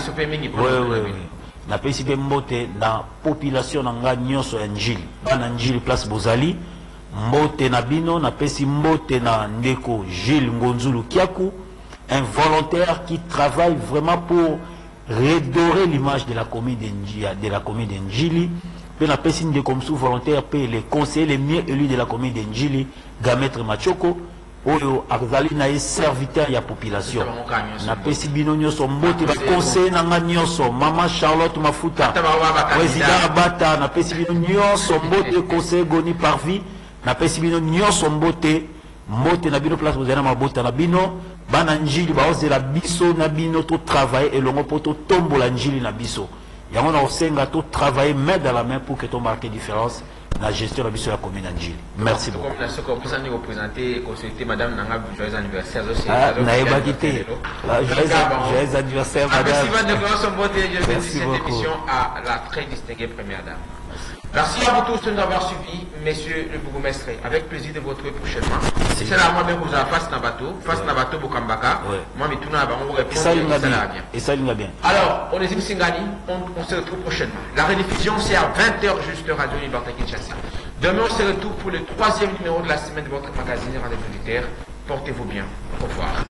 appelle si Bambote dans la population dans la Nyonso Njili, dans Njili place Bozali, Mbote Nabino, on appelle si Mbote na Ndeko Gilles Ngonzulu Kiaku, un volontaire qui travaille vraiment pour redorer l'image de la commune de la commune d'Njili. Puis la personne de comme sous volontaire paye les conseillers les mieux élus de la commune d'Njili, Gametre Machoko, Oyo Akzali na serviteur de la population. Na pesi binonyo son mbote ba conseiller na nganyoso, Maman Charlotte Mafuta, président Abata, na pesi binonyo son mbote conseiller Goni Parvi, na pesi binonyo son mbote, mbote na bino place vous avez ma bote na bino. Bana Njili ba ozela biso na bino to travailler et longo poto tombo la Njili na biso. Yango na osenga to travailler main dans la main pour que ton marque différence la gestion de la commune Njili. Merci beaucoup. Comme la ce que vous allez représenter consulter madame Nanga joyeux anniversaire aussi. Ah, naïba quitté. Joyeux anniversaire madame. Merci beaucoup. Cette émission à la très distinguée première dame. Merci à vous tous de nous avoir suivis, messieurs le bourgmestre. Avec plaisir de vous retrouver prochainement. C'est là, moi, même vous avez face na bateau, face na bateau Bokambaka. Moi, mais tout le monde va répondre. Et ça, il va bien. Et ça, il va bien. Alors, on est Singani, on, on se retrouve prochainement. La rediffusion, c'est à vingt heures juste Radio Liberté Kinshasa. Demain, on se retrouve pour le troisième numéro de la semaine de votre magazine Rendez-vous militaire. Portez-vous bien. Au revoir.